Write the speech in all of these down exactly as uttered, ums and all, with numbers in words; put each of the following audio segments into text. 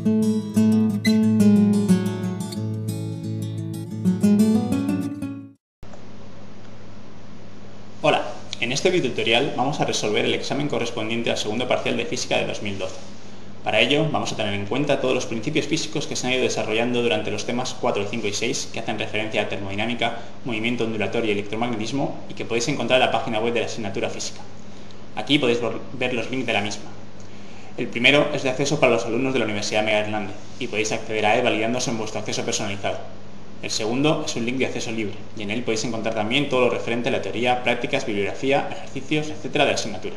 Hola, en este videotutorial vamos a resolver el examen correspondiente al segundo parcial de Física de dos mil doce. Para ello vamos a tener en cuenta todos los principios físicos que se han ido desarrollando durante los temas cuatro, cinco y seis que hacen referencia a termodinámica, movimiento ondulatorio y electromagnetismo y que podéis encontrar en la página web de la asignatura Física. Aquí podéis ver los links de la misma. El primero es de acceso para los alumnos de la Universidad Mega Erlande y podéis acceder a él validándose en vuestro acceso personalizado. El segundo es un link de acceso libre y en él podéis encontrar también todo lo referente a la teoría, prácticas, bibliografía, ejercicios, etcétera de la asignatura.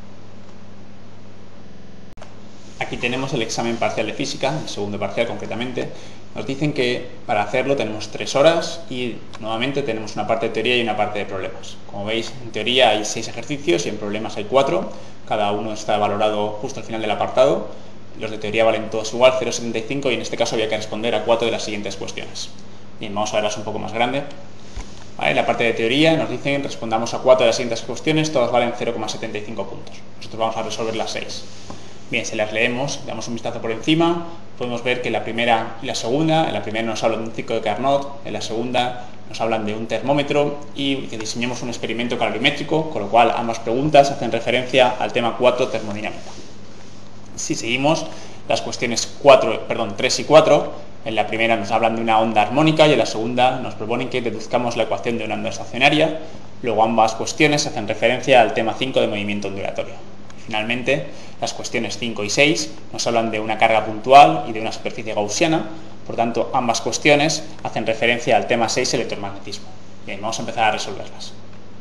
Aquí tenemos el examen parcial de física, el segundo parcial concretamente. Nos dicen que para hacerlo tenemos tres horas y nuevamente tenemos una parte de teoría y una parte de problemas. Como veis, en teoría hay seis ejercicios y en problemas hay cuatro. Cada uno está valorado justo al final del apartado. Los de teoría valen todos igual, cero coma setenta y cinco, y en este caso había que responder a cuatro de las siguientes cuestiones. Bien, vamos a verlas un poco más grande. Vale, en la parte de teoría nos dicen respondamos a cuatro de las siguientes cuestiones, todas valen cero coma setenta y cinco puntos. Nosotros vamos a resolver las seis. Bien, si las leemos, damos un vistazo por encima, podemos ver que la primera y la segunda, en la primera nos hablan de un ciclo de Carnot, en la segunda nos hablan de un termómetro y que diseñemos un experimento calorimétrico, con lo cual ambas preguntas hacen referencia al tema cuatro, termodinámica. Si seguimos, las cuestiones cuatro, perdón, tres y cuatro, en la primera nos hablan de una onda armónica y en la segunda nos proponen que deduzcamos la ecuación de una onda estacionaria. Luego ambas cuestiones hacen referencia al tema cinco de movimiento ondulatorio. Finalmente, las cuestiones cinco y seis nos hablan de una carga puntual y de una superficie gaussiana, por tanto ambas cuestiones hacen referencia al tema seis, electromagnetismo. Bien, vamos a empezar a resolverlas.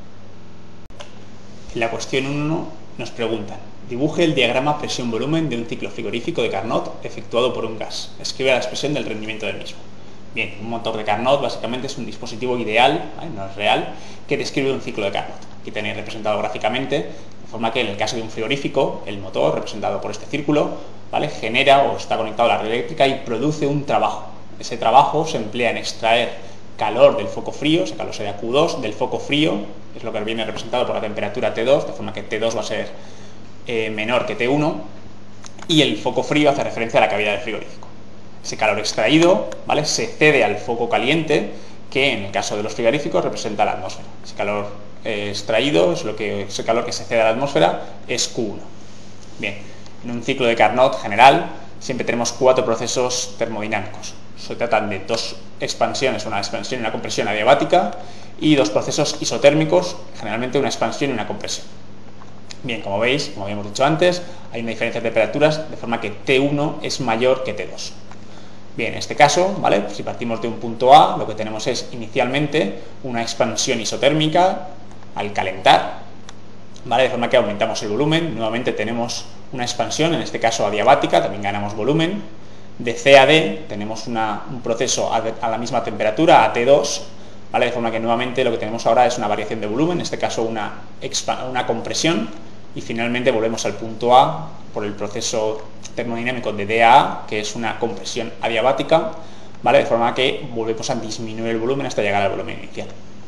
En la cuestión uno nos preguntan: dibuje el diagrama presión-volumen de un ciclo frigorífico de Carnot efectuado por un gas. Escribe la expresión del rendimiento del mismo. Bien, un motor de Carnot básicamente es un dispositivo ideal, ¿vale? No es real, que describe un ciclo de Carnot. Aquí tenéis representado gráficamente, de forma que en el caso de un frigorífico, el motor, representado por este círculo, ¿vale?, genera o está conectado a la red eléctrica y produce un trabajo. Ese trabajo se emplea en extraer calor del foco frío, ese calor sería Q dos, del foco frío, es lo que viene representado por la temperatura T dos, de forma que T dos va a ser eh, menor que T uno, y el foco frío hace referencia a la cavidad del frigorífico. Ese calor extraído, ¿vale?, se cede al foco caliente, que en el caso de los frigoríficos representa la atmósfera. Ese calor eh, extraído, es lo que, ese calor que se cede a la atmósfera, es Q uno. Bien, en un ciclo de Carnot general siempre tenemos cuatro procesos termodinámicos. Se tratan de dos expansiones, una expansión y una compresión adiabática, y dos procesos isotérmicos, generalmente una expansión y una compresión. Bien, como veis, como habíamos dicho antes, hay una diferencia de temperaturas, de forma que T uno es mayor que T dos. Bien, en este caso, ¿vale?, si partimos de un punto A, lo que tenemos es inicialmente una expansión isotérmica al calentar, ¿vale?, de forma que aumentamos el volumen. Nuevamente tenemos una expansión, en este caso adiabática, también ganamos volumen. De C a D tenemos una, un proceso a, de, a la misma temperatura, a T dos, ¿vale?, de forma que nuevamente lo que tenemos ahora es una variación de volumen, en este caso una, una compresión, y finalmente volvemos al punto A por el proceso termodinámico de D a A, que es una compresión adiabática, ¿vale?, de forma que volvemos a disminuir el volumen hasta llegar al volumen inicial.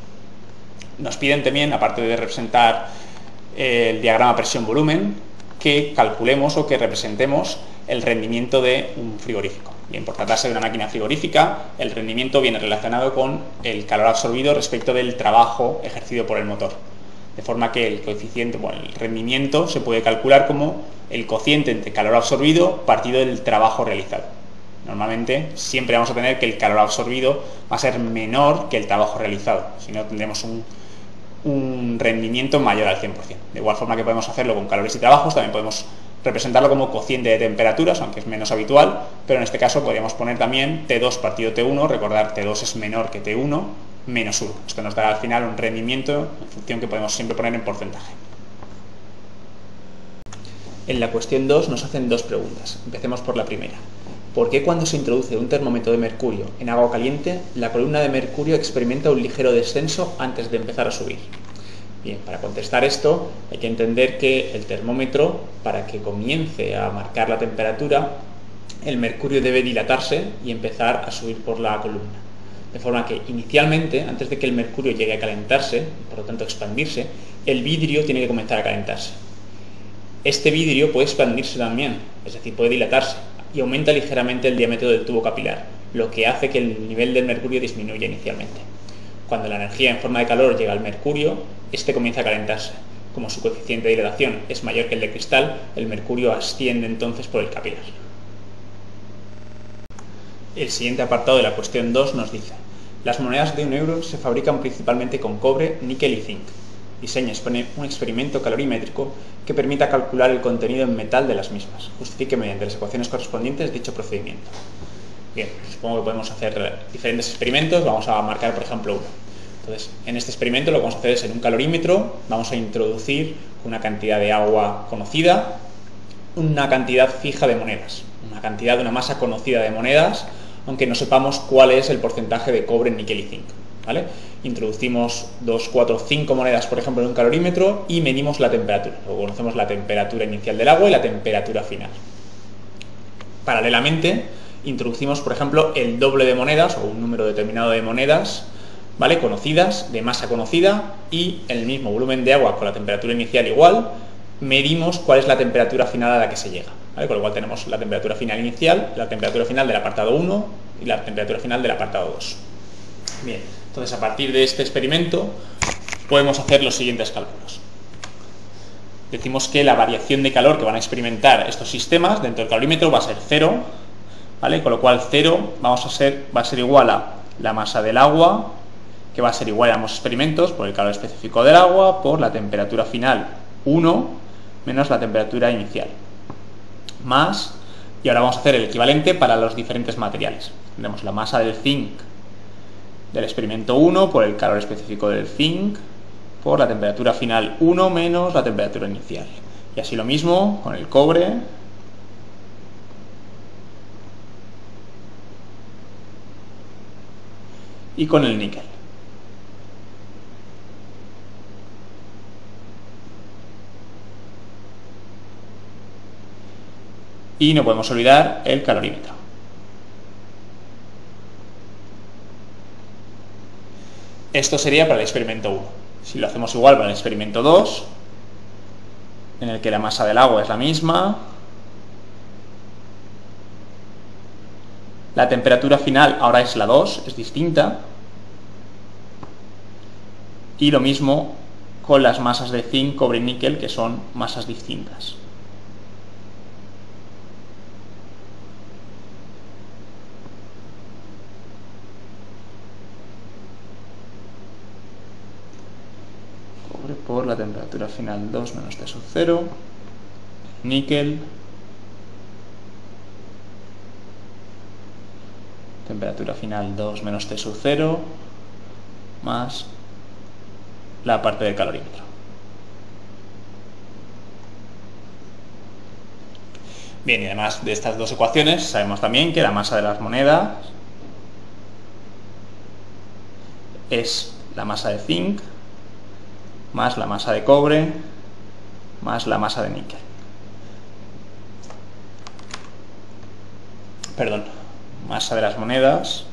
Nos piden también, aparte de representar el diagrama presión-volumen, que calculemos o que representemos el rendimiento de un frigorífico. Bien, por tratarse de una máquina frigorífica, el rendimiento viene relacionado con el calor absorbido respecto del trabajo ejercido por el motor. De forma que el coeficiente, bueno, el rendimiento se puede calcular como el cociente entre calor absorbido partido del trabajo realizado. Normalmente siempre vamos a tener que el calor absorbido va a ser menor que el trabajo realizado, si no tendremos un, un rendimiento mayor al cien por cien. De igual forma que podemos hacerlo con calores y trabajos, también podemos representarlo como cociente de temperaturas, aunque es menos habitual, pero en este caso podríamos poner también T dos partido T uno, recordar T dos es menor que T uno, menos uno. Esto nos dará al final un rendimiento en función que podemos siempre poner en porcentaje. En la cuestión dos nos hacen dos preguntas. Empecemos por la primera. ¿Por qué cuando se introduce un termómetro de mercurio en agua caliente, la columna de mercurio experimenta un ligero descenso antes de empezar a subir? Bien, para contestar esto hay que entender que el termómetro, para que comience a marcar la temperatura, el mercurio debe dilatarse y empezar a subir por la columna. De forma que inicialmente, antes de que el mercurio llegue a calentarse, por lo tanto expandirse, el vidrio tiene que comenzar a calentarse. Este vidrio puede expandirse también, es decir, puede dilatarse. y aumenta ligeramente el diámetro del tubo capilar, lo que hace que el nivel del mercurio disminuya inicialmente. Cuando la energía en forma de calor llega al mercurio, este comienza a calentarse. Como su coeficiente de dilatación es mayor que el de cristal, el mercurio asciende entonces por el capilar. El siguiente apartado de la cuestión dos nos dice: las monedas de un euro se fabrican principalmente con cobre, níquel y zinc. Diseña y expone un experimento calorimétrico que permita calcular el contenido en metal de las mismas. Justifique mediante las ecuaciones correspondientes dicho procedimiento. Bien, supongo que podemos hacer diferentes experimentos. Vamos a marcar, por ejemplo, uno. Entonces, en este experimento lo que vamos a hacer es, en un calorímetro, vamos a introducir una cantidad de agua conocida, una cantidad fija de monedas, una cantidad de una masa conocida de monedas, aunque no sepamos cuál es el porcentaje de cobre, níquel y zinc, ¿vale? Introducimos dos, cuatro, cinco monedas, por ejemplo, en un calorímetro y medimos la temperatura. Luego conocemos la temperatura inicial del agua y la temperatura final. Paralelamente, introducimos, por ejemplo, el doble de monedas o un número determinado de monedas, ¿vale?, conocidas, de masa conocida, y en el mismo volumen de agua con la temperatura inicial igual, medimos cuál es la temperatura final a la que se llega, ¿vale? Con lo cual tenemos la temperatura final inicial, la temperatura final del apartado uno y la temperatura final del apartado dos. Bien, entonces a partir de este experimento podemos hacer los siguientes cálculos. Decimos que la variación de calor que van a experimentar estos sistemas dentro del calorímetro va a ser cero, ¿vale? Con lo cual cero vamos a ser, va a ser igual a la masa del agua, que va a ser igual a ambos experimentos por el calor específico del agua, por la temperatura final uno, menos la temperatura inicial, más, y ahora vamos a hacer el equivalente para los diferentes materiales. Tenemos la masa del zinc del experimento uno por el calor específico del zinc, por la temperatura final uno menos la temperatura inicial. Y así lo mismo con el cobre, y con el níquel. Y no podemos olvidar el calorímetro. Esto sería para el experimento uno. Si lo hacemos igual para el experimento dos, en el que la masa del agua es la misma, la temperatura final ahora es la dos, es distinta, y lo mismo con las masas de zinc, cobre y níquel, que son masas distintas. Por la temperatura final dos menos T sub cero, níquel, temperatura final dos menos T sub cero, más la parte del calorímetro. Bien, y además de estas dos ecuaciones, sabemos también que la masa de las monedas es la masa de zinc, más la masa de cobre, más la masa de níquel. Perdón, masa de las monedas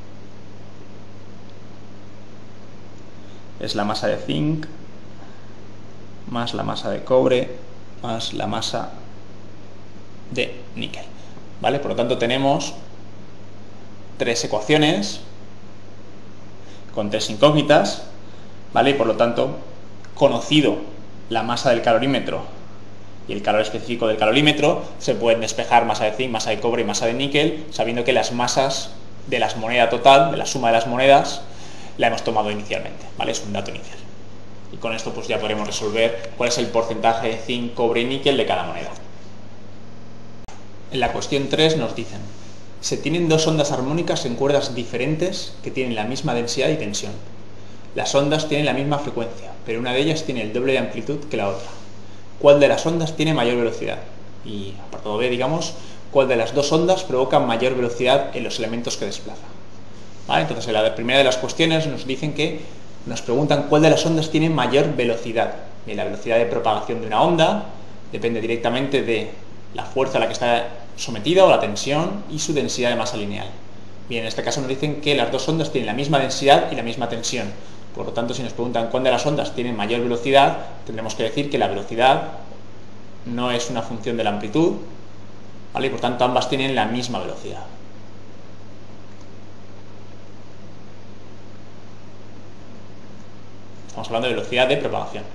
es la masa de zinc, más la masa de cobre, más la masa de níquel. ¿Vale? Por lo tanto tenemos tres ecuaciones con tres incógnitas, ¿vale? Y por lo tanto, conocido la masa del calorímetro y el calor específico del calorímetro, se pueden despejar masa de zinc, masa de cobre y masa de níquel, sabiendo que las masas de las monedas total, de la suma de las monedas, la hemos tomado inicialmente, ¿vale? Es un dato inicial. Y con esto pues ya podremos resolver cuál es el porcentaje de zinc, cobre y níquel de cada moneda. En la cuestión tres nos dicen: se tienen dos ondas armónicas en cuerdas diferentes que tienen la misma densidad y tensión. Las ondas tienen la misma frecuencia, pero una de ellas tiene el doble de amplitud que la otra. ¿Cuál de las ondas tiene mayor velocidad? Y apartado B, digamos, ¿cuál de las dos ondas provoca mayor velocidad en los elementos que desplaza? ¿Vale? Entonces, en la primera de las cuestiones nos dicen que nos preguntan cuál de las ondas tiene mayor velocidad. Y la velocidad de propagación de una onda depende directamente de la fuerza a la que está sometida o la tensión y su densidad de masa lineal. Bien, en este caso nos dicen que las dos ondas tienen la misma densidad y la misma tensión. Por lo tanto, si nos preguntan cuál de las ondas tiene mayor velocidad, tendremos que decir que la velocidad no es una función de la amplitud, ¿vale? Y por tanto ambas tienen la misma velocidad. Estamos hablando de velocidad de propagación.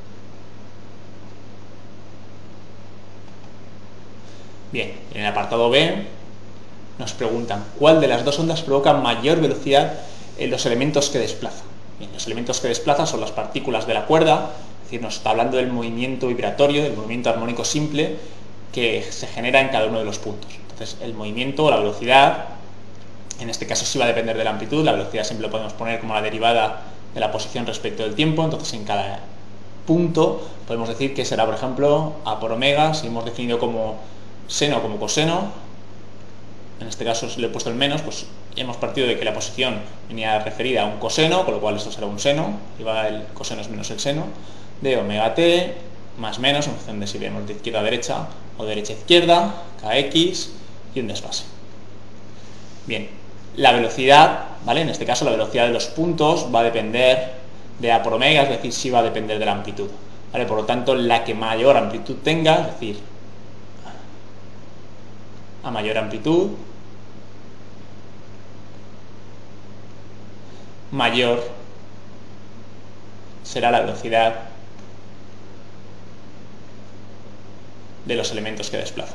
Bien, en el apartado B nos preguntan cuál de las dos ondas provoca mayor velocidad en los elementos que desplaza. Bien, los elementos que desplaza son las partículas de la cuerda, es decir, nos está hablando del movimiento vibratorio, del movimiento armónico simple que se genera en cada uno de los puntos. Entonces, el movimiento o la velocidad, en este caso sí va a depender de la amplitud, la velocidad siempre lo podemos poner como la derivada de la posición respecto del tiempo, entonces en cada punto podemos decir que será, por ejemplo, a por omega, si hemos definido como seno o como coseno, en este caso le he puesto el menos, pues hemos partido de que la posición venía referida a un coseno, con lo cual esto será un seno, y va el coseno es menos el seno, de omega t, más menos, en función de si vemos de izquierda a derecha o derecha a izquierda, kx y un desfase. Bien, la velocidad, ¿vale? En este caso la velocidad de los puntos va a depender de a por omega, es decir, sí va a depender de la amplitud, ¿vale? Por lo tanto, la que mayor amplitud tenga, es decir, a mayor amplitud, mayor será la velocidad de los elementos que desplaza.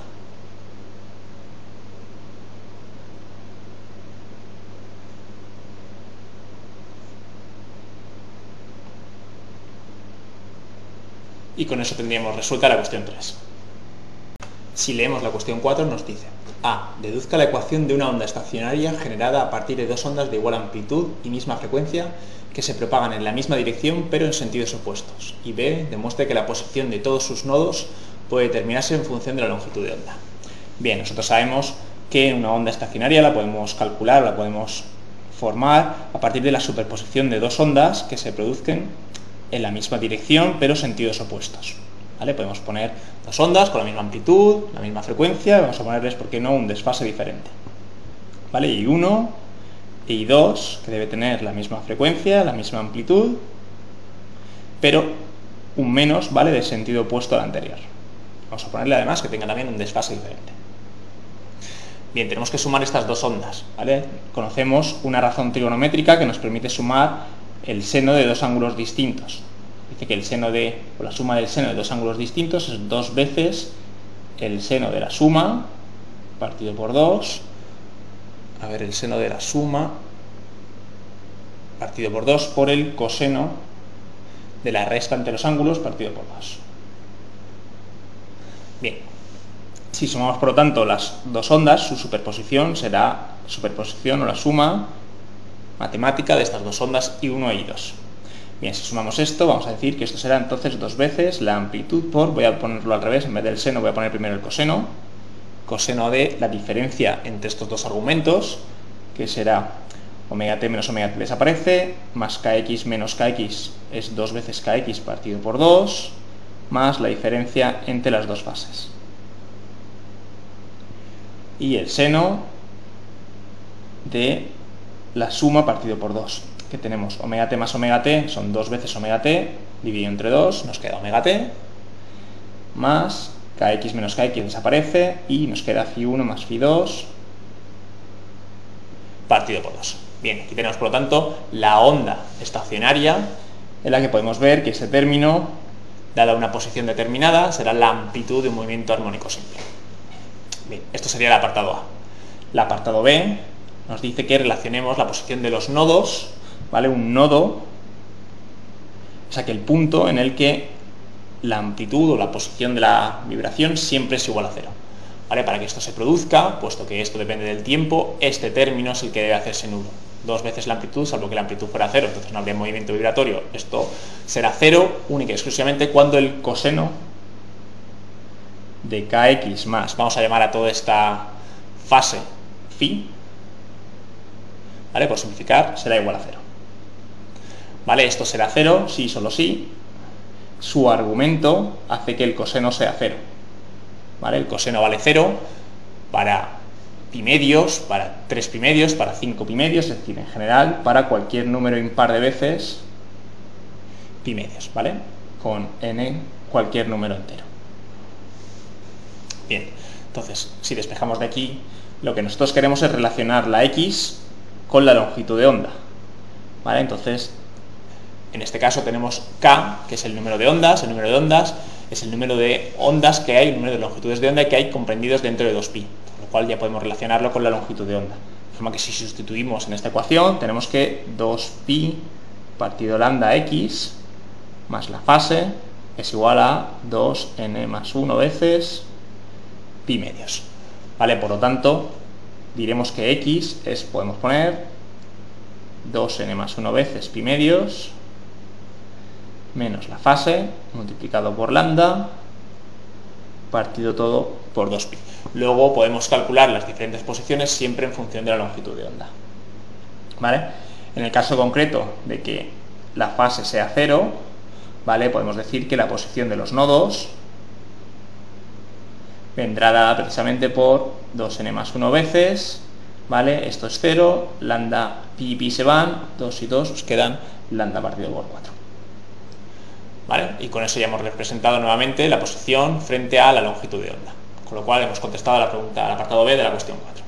Y con eso tendríamos resuelta la cuestión tres. Si leemos la cuestión cuatro nos dice: A. Deduzca la ecuación de una onda estacionaria generada a partir de dos ondas de igual amplitud y misma frecuencia que se propagan en la misma dirección pero en sentidos opuestos. Y B. Demuestre que la posición de todos sus nodos puede determinarse en función de la longitud de onda. Bien, nosotros sabemos que una onda estacionaria la podemos calcular, la podemos formar a partir de la superposición de dos ondas que se produzcan en la misma dirección pero sentidos opuestos. ¿Vale? Podemos poner dos ondas con la misma amplitud, la misma frecuencia, vamos a ponerles, ¿por qué no?, un desfase diferente. ¿Vale? Y uno y I dos, que debe tener la misma frecuencia, la misma amplitud, pero un menos, ¿vale?, de sentido opuesto al anterior. Vamos a ponerle además que tenga también un desfase diferente. Bien, tenemos que sumar estas dos ondas, ¿vale? Conocemos una razón trigonométrica que nos permite sumar el seno de dos ángulos distintos. Dice que el seno de, o la suma del seno de dos ángulos distintos es dos veces el seno de la suma partido por dos. A ver, el seno de la suma partido por dos por el coseno de la resta entre los ángulos partido por dos. Bien, si sumamos por lo tanto las dos ondas, su superposición será superposición o la suma matemática de estas dos ondas I uno y I dos. Bien, si sumamos esto, vamos a decir que esto será entonces dos veces la amplitud por, voy a ponerlo al revés, en vez del seno voy a poner primero el coseno, coseno de la diferencia entre estos dos argumentos, que será omega t menos omega t desaparece, más kx menos kx es dos veces kx partido por dos, más la diferencia entre las dos fases. Y el seno de la suma partido por dos, que tenemos omega t más omega t, son dos veces omega t, dividido entre dos, nos queda omega t, más kx menos kx desaparece, y nos queda phi uno más phi dos, partido por dos. Bien, aquí tenemos por lo tanto la onda estacionaria, en la que podemos ver que ese término, dada una posición determinada, será la amplitud de un movimiento armónico simple. Bien, esto sería el apartado A. El apartado B nos dice que relacionemos la posición de los nodos, ¿vale? Un nodo es aquel punto en el que la amplitud o la posición de la vibración siempre es igual a cero, ¿vale? Para que esto se produzca, puesto que esto depende del tiempo, este término es el que debe hacerse nulo. Dos veces la amplitud, salvo que la amplitud fuera cero, entonces no habría movimiento vibratorio. Esto será cero única y exclusivamente cuando el coseno de kx más, vamos a llamar a toda esta fase phi, ¿vale? Por simplificar, será igual a cero. ¿Vale? Esto será cero si y solo si su argumento hace que el coseno sea cero. ¿Vale? El coseno vale cero para pi medios, para tres pi medios, para cinco pi medios, es decir, en general, para cualquier número impar de veces pi medios, ¿vale? Con n cualquier número entero. Bien, entonces, si despejamos de aquí, lo que nosotros queremos es relacionar la X con la longitud de onda. ¿Vale? Entonces, en este caso tenemos K, que es el número de ondas. El número de ondas es el número de ondas que hay, el número de longitudes de onda que hay comprendidos dentro de dos pi, con lo cual ya podemos relacionarlo con la longitud de onda. De forma que si sustituimos en esta ecuación, tenemos que dos pi partido lambda X más la fase es igual a dos ene más uno veces pi medios. ¿Vale? Por lo tanto, diremos que X es, podemos poner dos ene más uno veces pi medios menos la fase multiplicado por lambda partido todo por dos pi. Luego podemos calcular las diferentes posiciones siempre en función de la longitud de onda. ¿Vale? En el caso concreto de que la fase sea cero, ¿vale? Podemos decir que la posición de los nodos vendrá dada precisamente por dos ene más uno veces, ¿vale? Esto es cero, lambda pi y pi se van, dos y dos nos quedan lambda partido por cuatro. ¿Vale? Y con eso ya hemos representado nuevamente la posición frente a la longitud de onda. Con lo cual hemos contestado la pregunta al apartado B de la cuestión cuatro.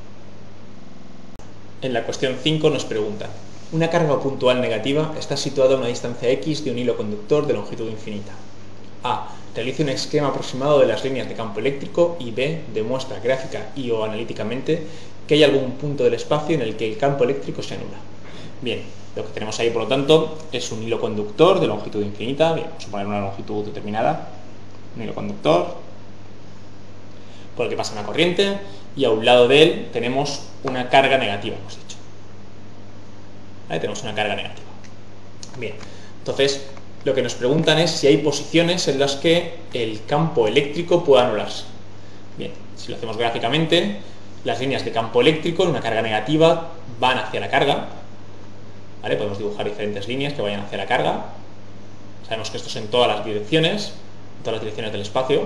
En la cuestión cinco nos pregunta: una carga puntual negativa está situada a una distancia x de un hilo conductor de longitud infinita. A. Realice un esquema aproximado de las líneas de campo eléctrico y B. Demuestra gráfica y o analíticamente que hay algún punto del espacio en el que el campo eléctrico se anula. Bien, lo que tenemos ahí, por lo tanto, es un hilo conductor de longitud infinita. Bien, vamos a poner una longitud determinada, un hilo conductor por el que pasa una corriente, y a un lado de él tenemos una carga negativa, hemos dicho. ¿Vale? Tenemos una carga negativa. Bien, entonces lo que nos preguntan es si hay posiciones en las que el campo eléctrico pueda anularse. Bien, si lo hacemos gráficamente, las líneas de campo eléctrico en una carga negativa van hacia la carga. ¿Vale? Podemos dibujar diferentes líneas que vayan hacia la carga. Sabemos que esto es en todas las direcciones, en todas las direcciones del espacio.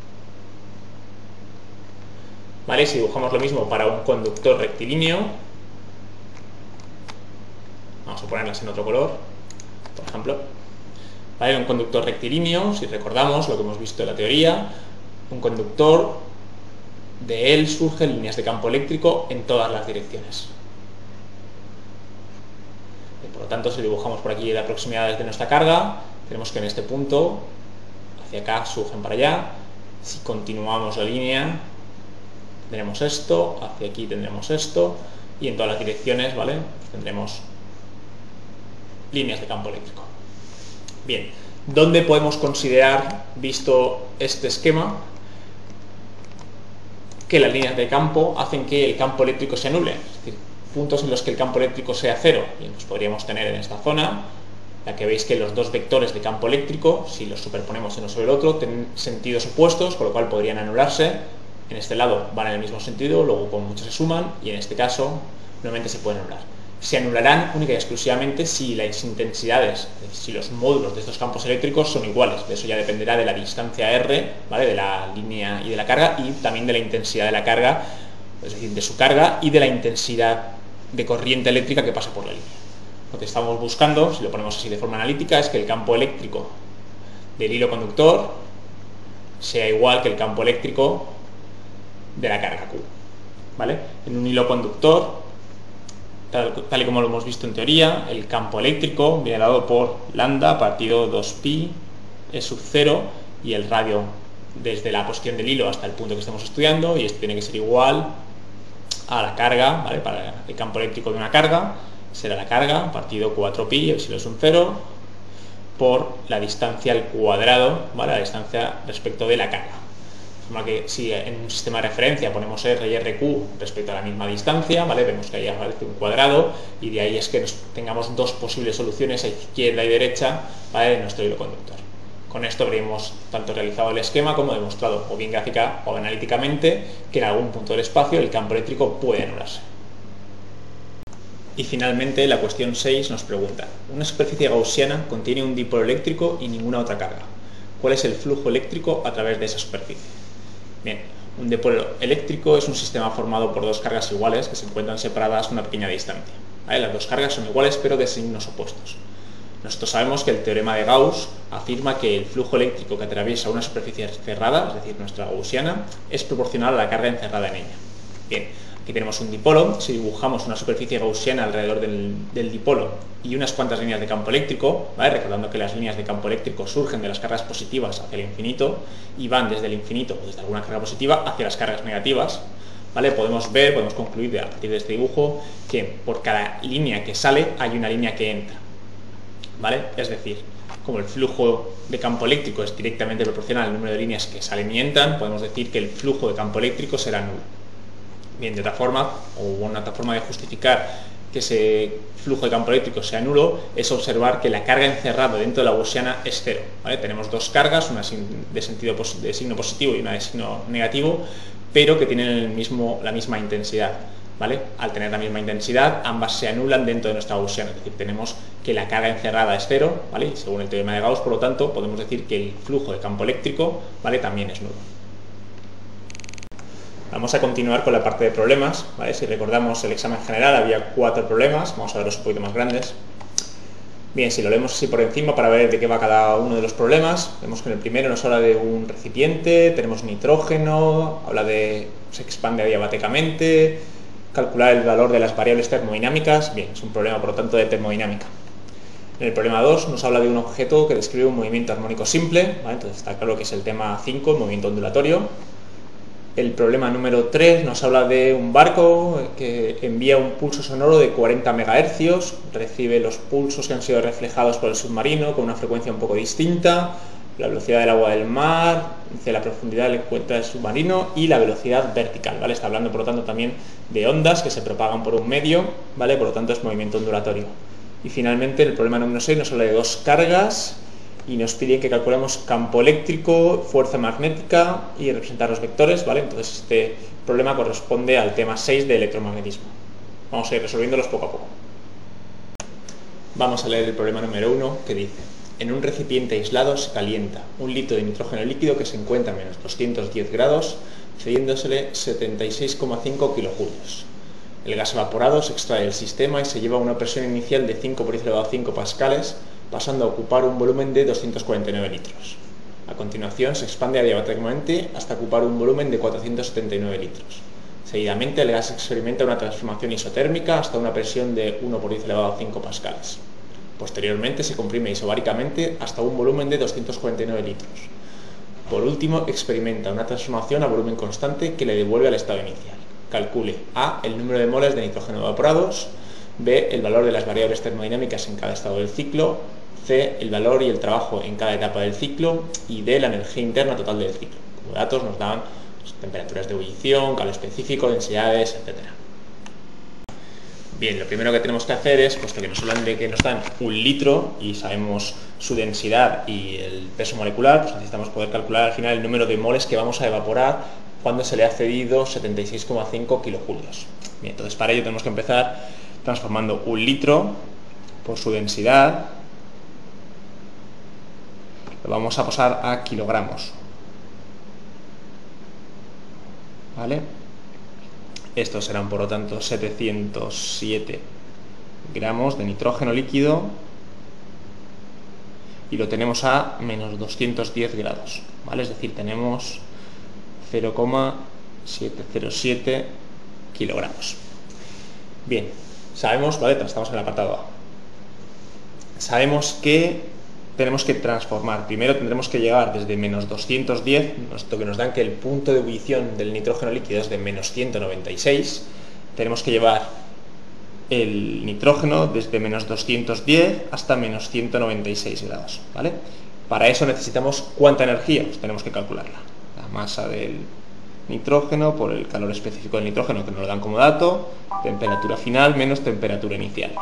¿Vale? Si dibujamos lo mismo para un conductor rectilíneo, vamos a ponerlas en otro color, por ejemplo. ¿Vale? Un conductor rectilíneo, si recordamos lo que hemos visto en la teoría, un conductor, de él surgen líneas de campo eléctrico en todas las direcciones. Y por lo tanto, si dibujamos por aquí la proximidad de nuestra carga, tenemos que en este punto, hacia acá, surgen para allá. Si continuamos la línea, tendremos esto, hacia aquí tendremos esto, y en todas las direcciones, ¿vale? Tendremos líneas de campo eléctrico. Bien, ¿dónde podemos considerar, visto este esquema, que las líneas de campo hacen que el campo eléctrico se anule? Es decir, puntos en los que el campo eléctrico sea cero. Bien, pues podríamos tener en esta zona, ya que veis que los dos vectores de campo eléctrico, si los superponemos uno sobre el otro, tienen sentidos opuestos, con lo cual podrían anularse. En este lado van en el mismo sentido, luego con muchos se suman, y en este caso nuevamente se pueden anular. Se anularán única y exclusivamente si las intensidades, si los módulos de estos campos eléctricos son iguales. De eso ya dependerá de la distancia R, ¿vale? De la línea y de la carga, y también de la intensidad de la carga, es decir, de su carga y de la intensidad de corriente eléctrica que pasa por la línea. Lo que estamos buscando, si lo ponemos así de forma analítica, es que el campo eléctrico del hilo conductor sea igual que el campo eléctrico de la carga Q. ¿Vale? En un hilo conductor, tal, tal y como lo hemos visto en teoría, el campo eléctrico viene dado por lambda partido dos pi e sub cero, y el radio desde la posición del hilo hasta el punto que estemos estudiando, y esto tiene que ser igual a la carga, ¿vale? Para el campo eléctrico de una carga será la carga partido cuatro pi, epsilon es un cero, por la distancia al cuadrado, ¿vale? La distancia respecto de la carga. De forma que si en un sistema de referencia ponemos R y R Q respecto a la misma distancia, ¿vale? Vemos que ahí aparece un cuadrado, y de ahí es que nos tengamos dos posibles soluciones a izquierda y derecha, ¿vale? De nuestro hilo conductor. Con esto habríamos tanto realizado el esquema como demostrado, o bien gráfica o analíticamente, que en algún punto del espacio el campo eléctrico puede anularse. Y finalmente la cuestión seis nos pregunta: una superficie gaussiana contiene un dipolo eléctrico y ninguna otra carga. ¿Cuál es el flujo eléctrico a través de esa superficie? Bien, un dipolo eléctrico es un sistema formado por dos cargas iguales que se encuentran separadas a una pequeña distancia. ¿Vale? Las dos cargas son iguales pero de signos opuestos. Nosotros sabemos que el teorema de Gauss afirma que el flujo eléctrico que atraviesa una superficie cerrada, es decir, nuestra gaussiana, es proporcional a la carga encerrada en ella. Bien, aquí tenemos un dipolo. Si dibujamos una superficie gaussiana alrededor del, del dipolo y unas cuantas líneas de campo eléctrico, ¿vale? Recordando que las líneas de campo eléctrico surgen de las cargas positivas hacia el infinito y van desde el infinito o desde alguna carga positiva hacia las cargas negativas, ¿vale? Podemos ver, podemos concluir a partir de este dibujo que por cada línea que sale hay una línea que entra, ¿vale? Es decir, como el flujo de campo eléctrico es directamente proporcional al número de líneas que salen y entran, podemos decir que el flujo de campo eléctrico será nulo. Bien, de otra forma, o una otra forma de justificar que ese flujo de campo eléctrico sea nulo es observar que la carga encerrada dentro de la gaussiana es cero, ¿vale? Tenemos dos cargas, una de, sentido, de signo positivo y una de signo negativo, pero que tienen el mismo, la misma intensidad, ¿vale? Al tener la misma intensidad, ambas se anulan dentro de nuestra gaussiana, es decir, tenemos que la carga encerrada es cero, ¿vale? Y según el teorema de Gauss, por lo tanto, podemos decir que el flujo de campo eléctrico, ¿vale?, también es nulo. Vamos a continuar con la parte de problemas, ¿vale? Si recordamos el examen general había cuatro problemas, vamos a verlos un poquito más grandes. Bien, si lo leemos así por encima para ver de qué va cada uno de los problemas, vemos que en el primero nos habla de un recipiente, tenemos nitrógeno, habla de se expande adiabáticamente, calcular el valor de las variables termodinámicas. Bien, es un problema por lo tanto de termodinámica. En el problema dos nos habla de un objeto que describe un movimiento armónico simple, ¿vale? Entonces está claro que es el tema cinco, el movimiento ondulatorio. El problema número tres nos habla de un barco que envía un pulso sonoro de cuarenta megahercios, recibe los pulsos que han sido reflejados por el submarino con una frecuencia un poco distinta, la velocidad del agua del mar, la profundidad del encuentro del submarino y la velocidad vertical, ¿vale? Está hablando por lo tanto también de ondas que se propagan por un medio, ¿vale? Por lo tanto es movimiento ondulatorio. Y finalmente el problema número seis nos habla de dos cargas y nos pide que calculemos campo eléctrico, fuerza magnética y representar los vectores, ¿vale? Entonces este problema corresponde al tema seis de electromagnetismo. Vamos a ir resolviéndolos poco a poco. Vamos a leer el problema número uno, que dice: en un recipiente aislado se calienta un litro de nitrógeno líquido que se encuentra a menos doscientos diez grados, cediéndosele setenta y seis coma cinco kilojulios. El gas evaporado se extrae del sistema y se lleva a una presión inicial de cinco por diez elevado a cinco pascales, pasando a ocupar un volumen de doscientos cuarenta y nueve litros. A continuación se expande adiabáticamente hasta ocupar un volumen de cuatrocientos setenta y nueve litros. Seguidamente el gas experimenta una transformación isotérmica hasta una presión de uno por diez elevado a cinco pascales. Posteriormente se comprime isobáricamente hasta un volumen de doscientos cuarenta y nueve litros. Por último experimenta una transformación a volumen constante que le devuelve al estado inicial. Calcule A, el número de moles de nitrógeno evaporados, B, el valor de las variables termodinámicas en cada estado del ciclo, C, el valor y el trabajo en cada etapa del ciclo y D, la energía interna total del ciclo. Como datos nos dan pues, temperaturas de ebullición, calor específico, densidades, etcétera. Bien, lo primero que tenemos que hacer es, puesto que nos hablan de que nos dan un litro y sabemos su densidad y el peso molecular, pues necesitamos poder calcular al final el número de moles que vamos a evaporar cuando se le ha cedido setenta y seis coma cinco kilojulios. Bien, entonces para ello tenemos que empezar transformando un litro por su densidad, lo vamos a pasar a kilogramos, ¿vale? Estos serán por lo tanto setecientos siete gramos de nitrógeno líquido y lo tenemos a menos doscientos diez grados, ¿vale? Es decir, tenemos cero coma setecientos siete kilogramos. Bien, sabemos, ¿vale? Estamos en el apartado A. Sabemos que tenemos que transformar. Primero tendremos que llegar desde menos doscientos diez, puesto que nos dan que el punto de ebullición del nitrógeno líquido es de menos ciento noventa y seis. Tenemos que llevar el nitrógeno desde menos doscientos diez hasta menos ciento noventa y seis grados, ¿vale? Para eso necesitamos ¿cuánta energía? Pues tenemos que calcularla. La masa del nitrógeno por el calor específico del nitrógeno, que nos lo dan como dato, temperatura final menos temperatura inicial.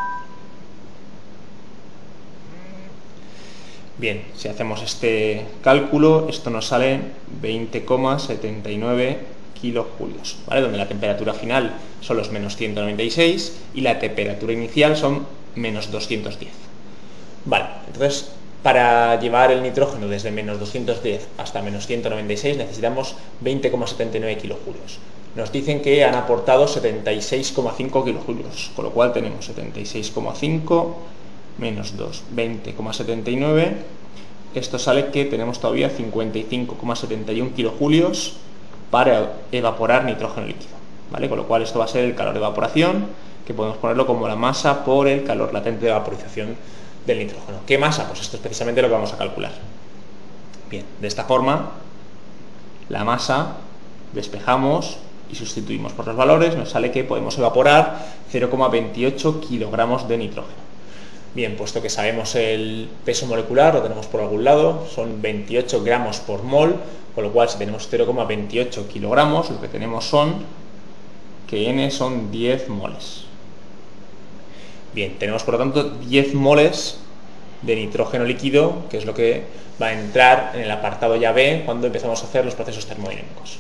Bien, si hacemos este cálculo, esto nos sale veinte coma setenta y nueve kilojulios, ¿vale? Donde la temperatura final son los menos ciento noventa y seis y la temperatura inicial son menos doscientos diez. Vale, entonces para llevar el nitrógeno desde menos doscientos diez hasta menos ciento noventa y seis necesitamos veinte coma setenta y nueve kilojulios. Nos dicen que han aportado setenta y seis coma cinco kilojulios, con lo cual tenemos setenta y seis coma cinco menos dos, veinte coma setenta y nueve. Esto sale que tenemos todavía cincuenta y cinco coma setenta y uno kilojulios para evaporar nitrógeno líquido, ¿vale? Con lo cual esto va a ser el calor de evaporación, que podemos ponerlo como la masa por el calor latente de vaporización del nitrógeno. ¿Qué masa? Pues esto es precisamente lo que vamos a calcular. Bien, de esta forma, la masa despejamos y sustituimos por los valores, nos sale que podemos evaporar cero coma veintiocho kilogramos de nitrógeno. Bien, puesto que sabemos el peso molecular, lo tenemos por algún lado, son veintiocho gramos por mol, con lo cual si tenemos cero coma veintiocho kilogramos, lo que tenemos son que N son diez moles. Bien, tenemos por lo tanto diez moles de nitrógeno líquido, que es lo que va a entrar en el apartado ya B cuando empezamos a hacer los procesos termodinámicos.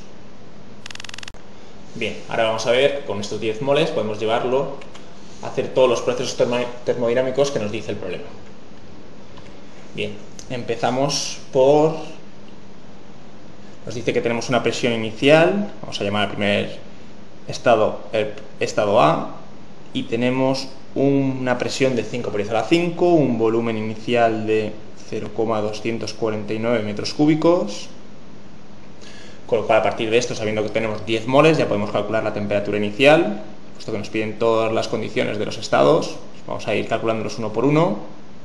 Bien, ahora vamos a ver, con estos diez moles podemos llevarlo a hacer todos los procesos termodinámicos que nos dice el problema. Bien, empezamos por... Nos dice que tenemos una presión inicial, vamos a llamar al primer estado el estado A, y tenemos una presión de cinco por diez a la cinco, un volumen inicial de cero coma doscientos cuarenta y nueve metros cúbicos, con lo cual a partir de esto, sabiendo que tenemos diez moles, ya podemos calcular la temperatura inicial, puesto que nos piden todas las condiciones de los estados. Pues vamos a ir calculándolos uno por uno.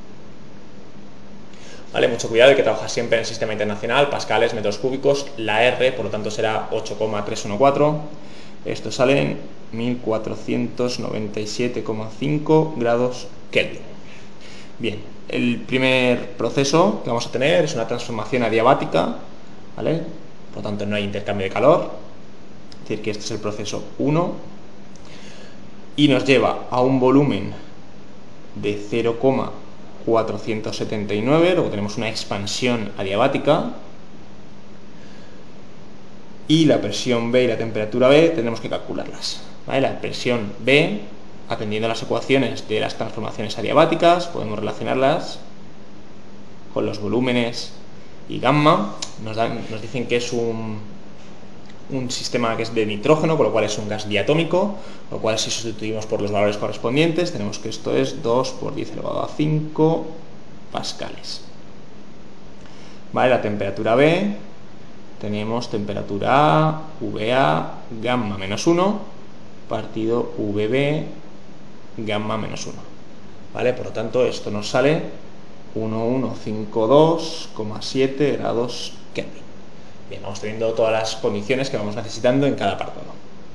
Vale, mucho cuidado, hay que trabajar siempre en el sistema internacional, pascales, metros cúbicos, la R, por lo tanto será ocho coma trescientos catorce. Esto sale en mil cuatrocientos noventa y siete coma cinco grados Kelvin. Bien, el primer proceso que vamos a tener es una transformación adiabática, ¿vale? Por lo tanto no hay intercambio de calor, es decir que este es el proceso uno, y nos lleva a un volumen de cero coma cuatrocientos setenta y nueve, luego tenemos una expansión adiabática, y la presión B y la temperatura B tenemos que calcularlas, ¿vale? La presión B, atendiendo a las ecuaciones de las transformaciones adiabáticas, podemos relacionarlas con los volúmenes y gamma. Nos, dan, nos dicen que es un, un sistema que es de nitrógeno, con lo cual es un gas diatómico, lo cual si sustituimos por los valores correspondientes tenemos que esto es dos por diez elevado a cinco pascales. Vale, la temperatura B, tenemos temperatura A, V A, gamma menos uno, partido V B, gamma menos uno. Vale, por lo tanto esto nos sale mil ciento cincuenta y dos coma siete grados Kelvin. Bien, vamos teniendo todas las condiciones que vamos necesitando en cada apartado.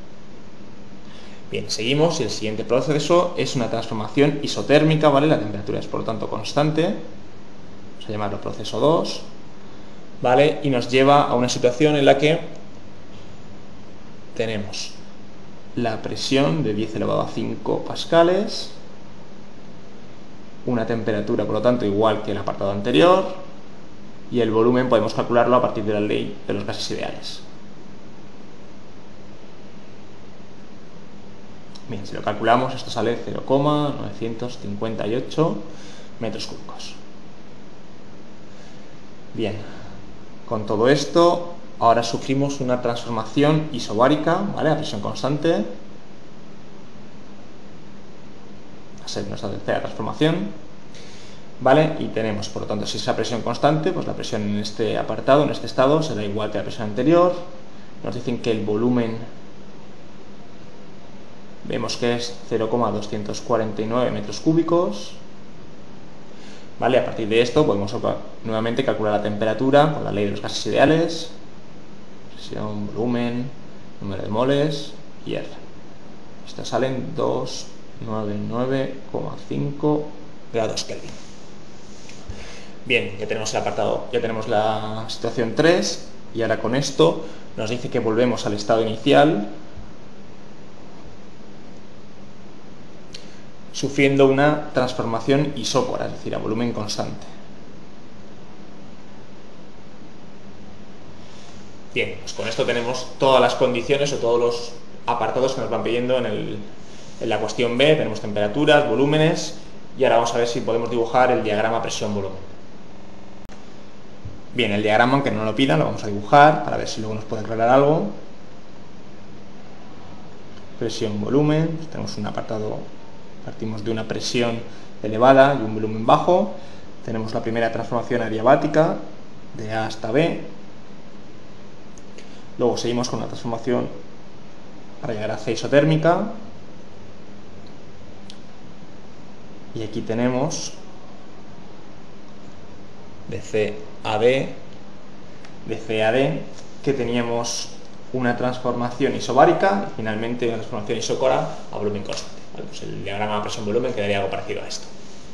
Bien, seguimos y el siguiente proceso es una transformación isotérmica, ¿vale? La temperatura es por lo tanto constante, vamos a llamarlo proceso dos, ¿vale? Y nos lleva a una situación en la que tenemos la presión de diez elevado a cinco pascales, una temperatura por lo tanto igual que el apartado anterior, y el volumen podemos calcularlo a partir de la ley de los gases ideales. Bien, si lo calculamos esto sale cero coma novecientos cincuenta y ocho metros cúbicos. Bien, con todo esto ahora sufrimos una transformación isobárica, ¿vale? A presión constante. Va a ser nuestra tercera transformación, ¿vale? Y tenemos, por lo tanto, si es a presión constante, pues la presión en este apartado, en este estado, será igual que la presión anterior. Nos dicen que el volumen, vemos que es cero coma doscientos cuarenta y nueve metros cúbicos, ¿vale? A partir de esto podemos nuevamente calcular la temperatura con la ley de los gases ideales, presión, volumen, número de moles y R. Esto salen doscientos noventa y nueve coma cinco grados Kelvin. Bien, ya tenemos el apartado, ya tenemos la situación tres, y ahora con esto nos dice que volvemos al estado inicial sufriendo una transformación isócora, es decir, a volumen constante. Bien, pues con esto tenemos todas las condiciones o todos los apartados que nos van pidiendo en, el, en la cuestión B. Tenemos temperaturas, volúmenes, y ahora vamos a ver si podemos dibujar el diagrama presión-volumen. Bien, el diagrama, aunque no lo pidan, lo vamos a dibujar para ver si luego nos puede aclarar algo. Presión-volumen, tenemos un apartado Partimos de una presión elevada y un volumen bajo. Tenemos la primera transformación adiabática de A hasta B. Luego seguimos con una transformación para llegar a C isotérmica. Y aquí tenemos de C a D, de C a D, que teníamos una transformación isobárica y finalmente una transformación isócora a volumen constante. Vale, pues el diagrama presión-volumen quedaría algo parecido a esto.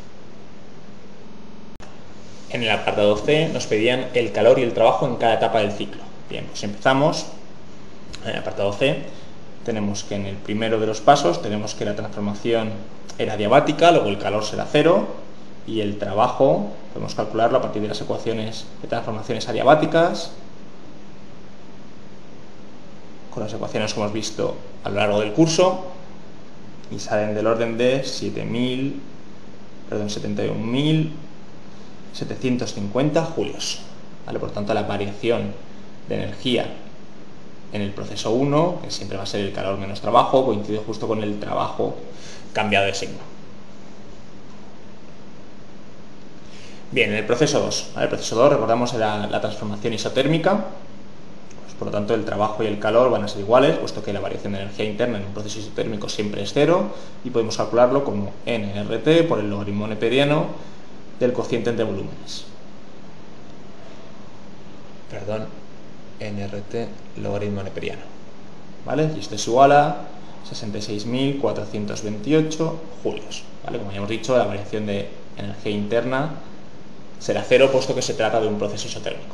En el apartado C nos pedían el calor y el trabajo en cada etapa del ciclo. Bien, pues empezamos. En el apartado C tenemos que en el primero de los pasos tenemos que la transformación era adiabática, luego el calor será cero y el trabajo podemos calcularlo a partir de las ecuaciones de transformaciones adiabáticas, con las ecuaciones que hemos visto a lo largo del curso, y salen del orden de siete mil, perdón, setenta y un mil setecientos cincuenta julios. ¿Vale? Por tanto, la variación de energía en el proceso uno, que siempre va a ser el calor menos trabajo, coincide justo con el trabajo cambiado de signo. Bien, en el proceso dos, ¿vale? El proceso dos, recordamos, era la transformación isotérmica, pues, por lo tanto el trabajo y el calor van a ser iguales, puesto que la variación de energía interna en un proceso isotérmico siempre es cero, y podemos calcularlo como N R T por el logaritmo neperiano del cociente entre volúmenes. Perdón, N R T logaritmo neperiano. ¿Vale? Y esto es igual a sesenta y seis mil cuatrocientos veintiocho julios. ¿Vale? Como ya hemos dicho, la variación de energía interna será cero, puesto que se trata de un proceso isotérmico.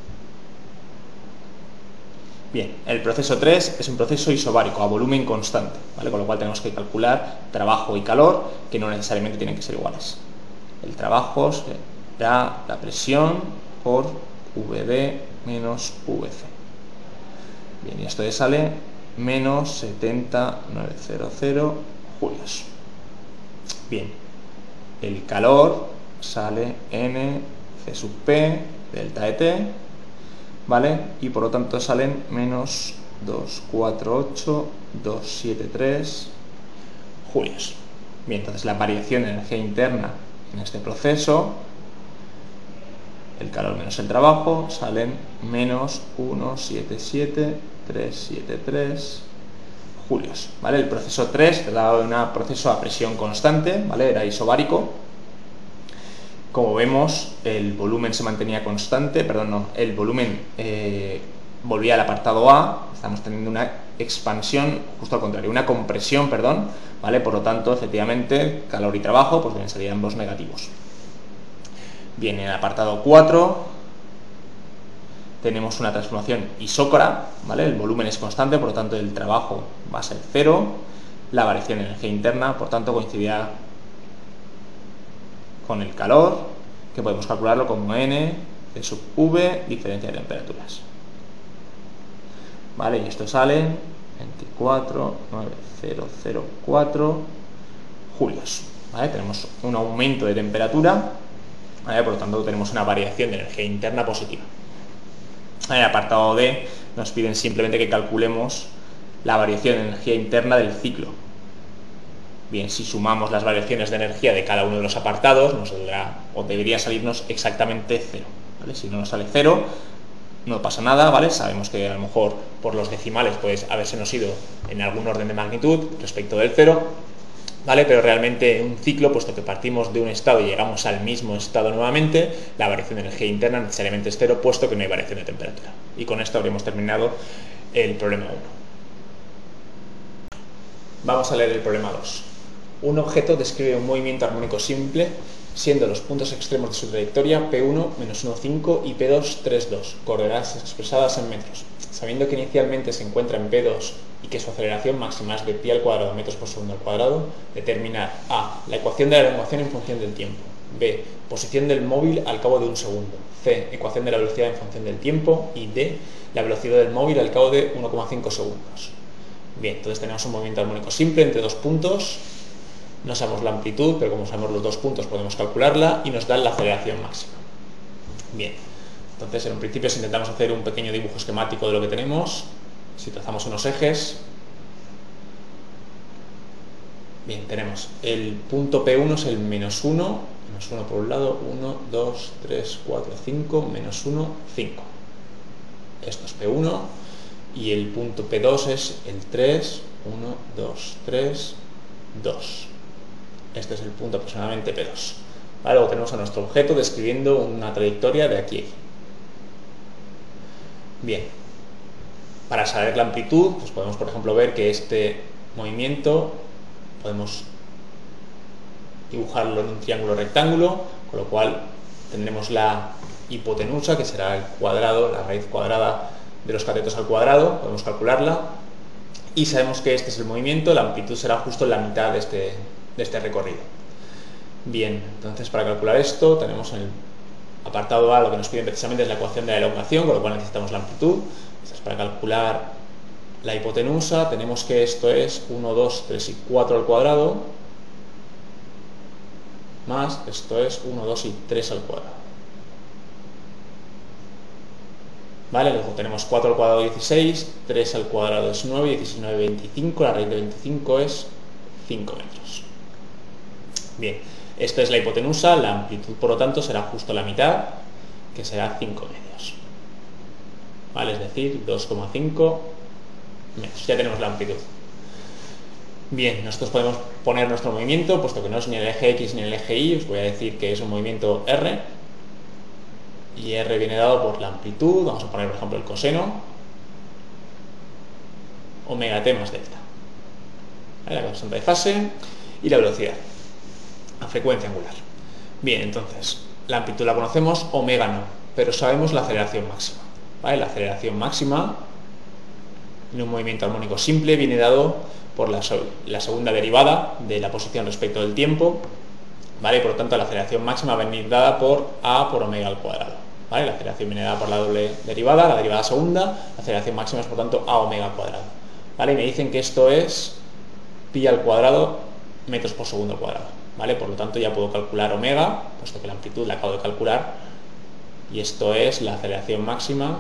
Bien, el proceso tres es un proceso isobárico, a volumen constante, ¿vale? Con lo cual tenemos que calcular trabajo y calor, que no necesariamente tienen que ser iguales. El trabajo será la presión por V D menos V C. Bien, y esto le sale menos setenta mil novecientos julios. Bien, el calor sale N C sub P delta E T, ¿vale? Y por lo tanto salen menos doscientos cuarenta y ocho mil doscientos setenta y tres julios. Bien, entonces la variación de energía interna en este proceso, el calor menos el trabajo, salen menos mil setecientos setenta y siete mil trescientos setenta y tres julios, ¿vale? El proceso tres trataba de un proceso a presión constante, ¿vale? Era isobárico. Como vemos, el volumen se mantenía constante, perdón, no, el volumen eh, volvía al apartado A, estamos teniendo una expansión, justo al contrario, una compresión, perdón, ¿vale? Por lo tanto, efectivamente, calor y trabajo pues deben salir ambos negativos. Bien, en el apartado cuatro tenemos una transformación isócora, ¿vale? El volumen es constante, por lo tanto el trabajo va a ser cero, la variación de energía interna, por tanto, coincidirá con el calor, que podemos calcularlo como N de sub V, diferencia de temperaturas. Vale, y esto sale veinticuatro mil novecientos cuatro julios. ¿Vale? Tenemos un aumento de temperatura, ¿vale? Por lo tanto tenemos una variación de energía interna positiva. En el apartado D nos piden simplemente que calculemos la variación de energía interna del ciclo. Bien, si sumamos las variaciones de energía de cada uno de los apartados, nos saldrá, o debería salirnos exactamente cero, ¿vale? Si no nos sale cero, no pasa nada, ¿vale? Sabemos que a lo mejor por los decimales puede habérsenos ido en algún orden de magnitud respecto del cero, ¿vale? Pero realmente en un ciclo, puesto que partimos de un estado y llegamos al mismo estado nuevamente, la variación de energía interna necesariamente es cero, puesto que no hay variación de temperatura. Y con esto habríamos terminado el problema uno. Vamos a leer el problema dos. Un objeto describe un movimiento armónico simple, siendo los puntos extremos de su trayectoria P uno, menos uno, cinco y P dos, tres, dos, coordenadas expresadas en metros. Sabiendo que inicialmente se encuentra en P dos y que su aceleración máxima es de pi al cuadrado metros por segundo al cuadrado, determinar A. La ecuación de la elongación en función del tiempo. B. Posición del móvil al cabo de un segundo. C. Ecuación de la velocidad en función del tiempo. Y D. La velocidad del móvil al cabo de uno coma cinco segundos. Bien, entonces tenemos un movimiento armónico simple entre dos puntos. No sabemos la amplitud, pero como sabemos los dos puntos podemos calcularla y nos dan la aceleración máxima. Bien, entonces en un principio si intentamos hacer un pequeño dibujo esquemático de lo que tenemos, si trazamos unos ejes, Bien, tenemos el punto P uno es el menos uno, menos uno por un lado, uno, dos, tres, cuatro, cinco, menos uno, cinco. Esto es P uno, y el punto P dos es el tres, uno, dos, tres, dos. Este es el punto aproximadamente P dos. Vale, luego tenemos a nuestro objeto describiendo una trayectoria de aquí a aquí. Bien, para saber la amplitud, pues podemos por ejemplo ver que este movimiento podemos dibujarlo en un triángulo rectángulo, con lo cual tendremos la hipotenusa, que será el cuadrado, la raíz cuadrada de los catetos al cuadrado, podemos calcularla, y sabemos que este es el movimiento, la amplitud será justo en la mitad de este, de este recorrido. Bien, entonces para calcular esto tenemos en el apartado A lo que nos piden precisamente es la ecuación de la elongación, con lo cual necesitamos la amplitud. Entonces para calcular la hipotenusa tenemos que esto es uno, dos, tres y cuatro al cuadrado, más esto es uno, dos y tres al cuadrado. Vale, luego tenemos cuatro al cuadrado dieciséis, tres al cuadrado es nueve, dieciséis, nueve, veinticinco, la raíz de veinticinco es cinco metros. Bien, esto es la hipotenusa, la amplitud por lo tanto será justo la mitad, que será cinco medios. Vale, es decir, dos coma cinco metros. Ya tenemos la amplitud. Bien, nosotros podemos poner nuestro movimiento, puesto que no es ni el eje X ni el eje Y, os voy a decir que es un movimiento R, y R viene dado por la amplitud, vamos a poner por ejemplo el coseno, omega t más delta. ¿Vale? La constante de fase y la velocidad, la frecuencia angular. Bien, entonces, la amplitud la conocemos, omega no, pero sabemos la aceleración máxima. ¿Vale? La aceleración máxima en un movimiento armónico simple viene dado por la, la segunda derivada de la posición respecto del tiempo, ¿vale? Por lo tanto, la aceleración máxima va a venir dada por a por omega al cuadrado, ¿vale? La aceleración viene dada por la doble derivada, la derivada segunda, la aceleración máxima es por tanto a omega al cuadrado, ¿vale? Y me dicen que esto es pi al cuadrado metros por segundo al cuadrado, ¿vale? Por lo tanto, ya puedo calcular omega, puesto que la amplitud la acabo de calcular, y esto es la aceleración máxima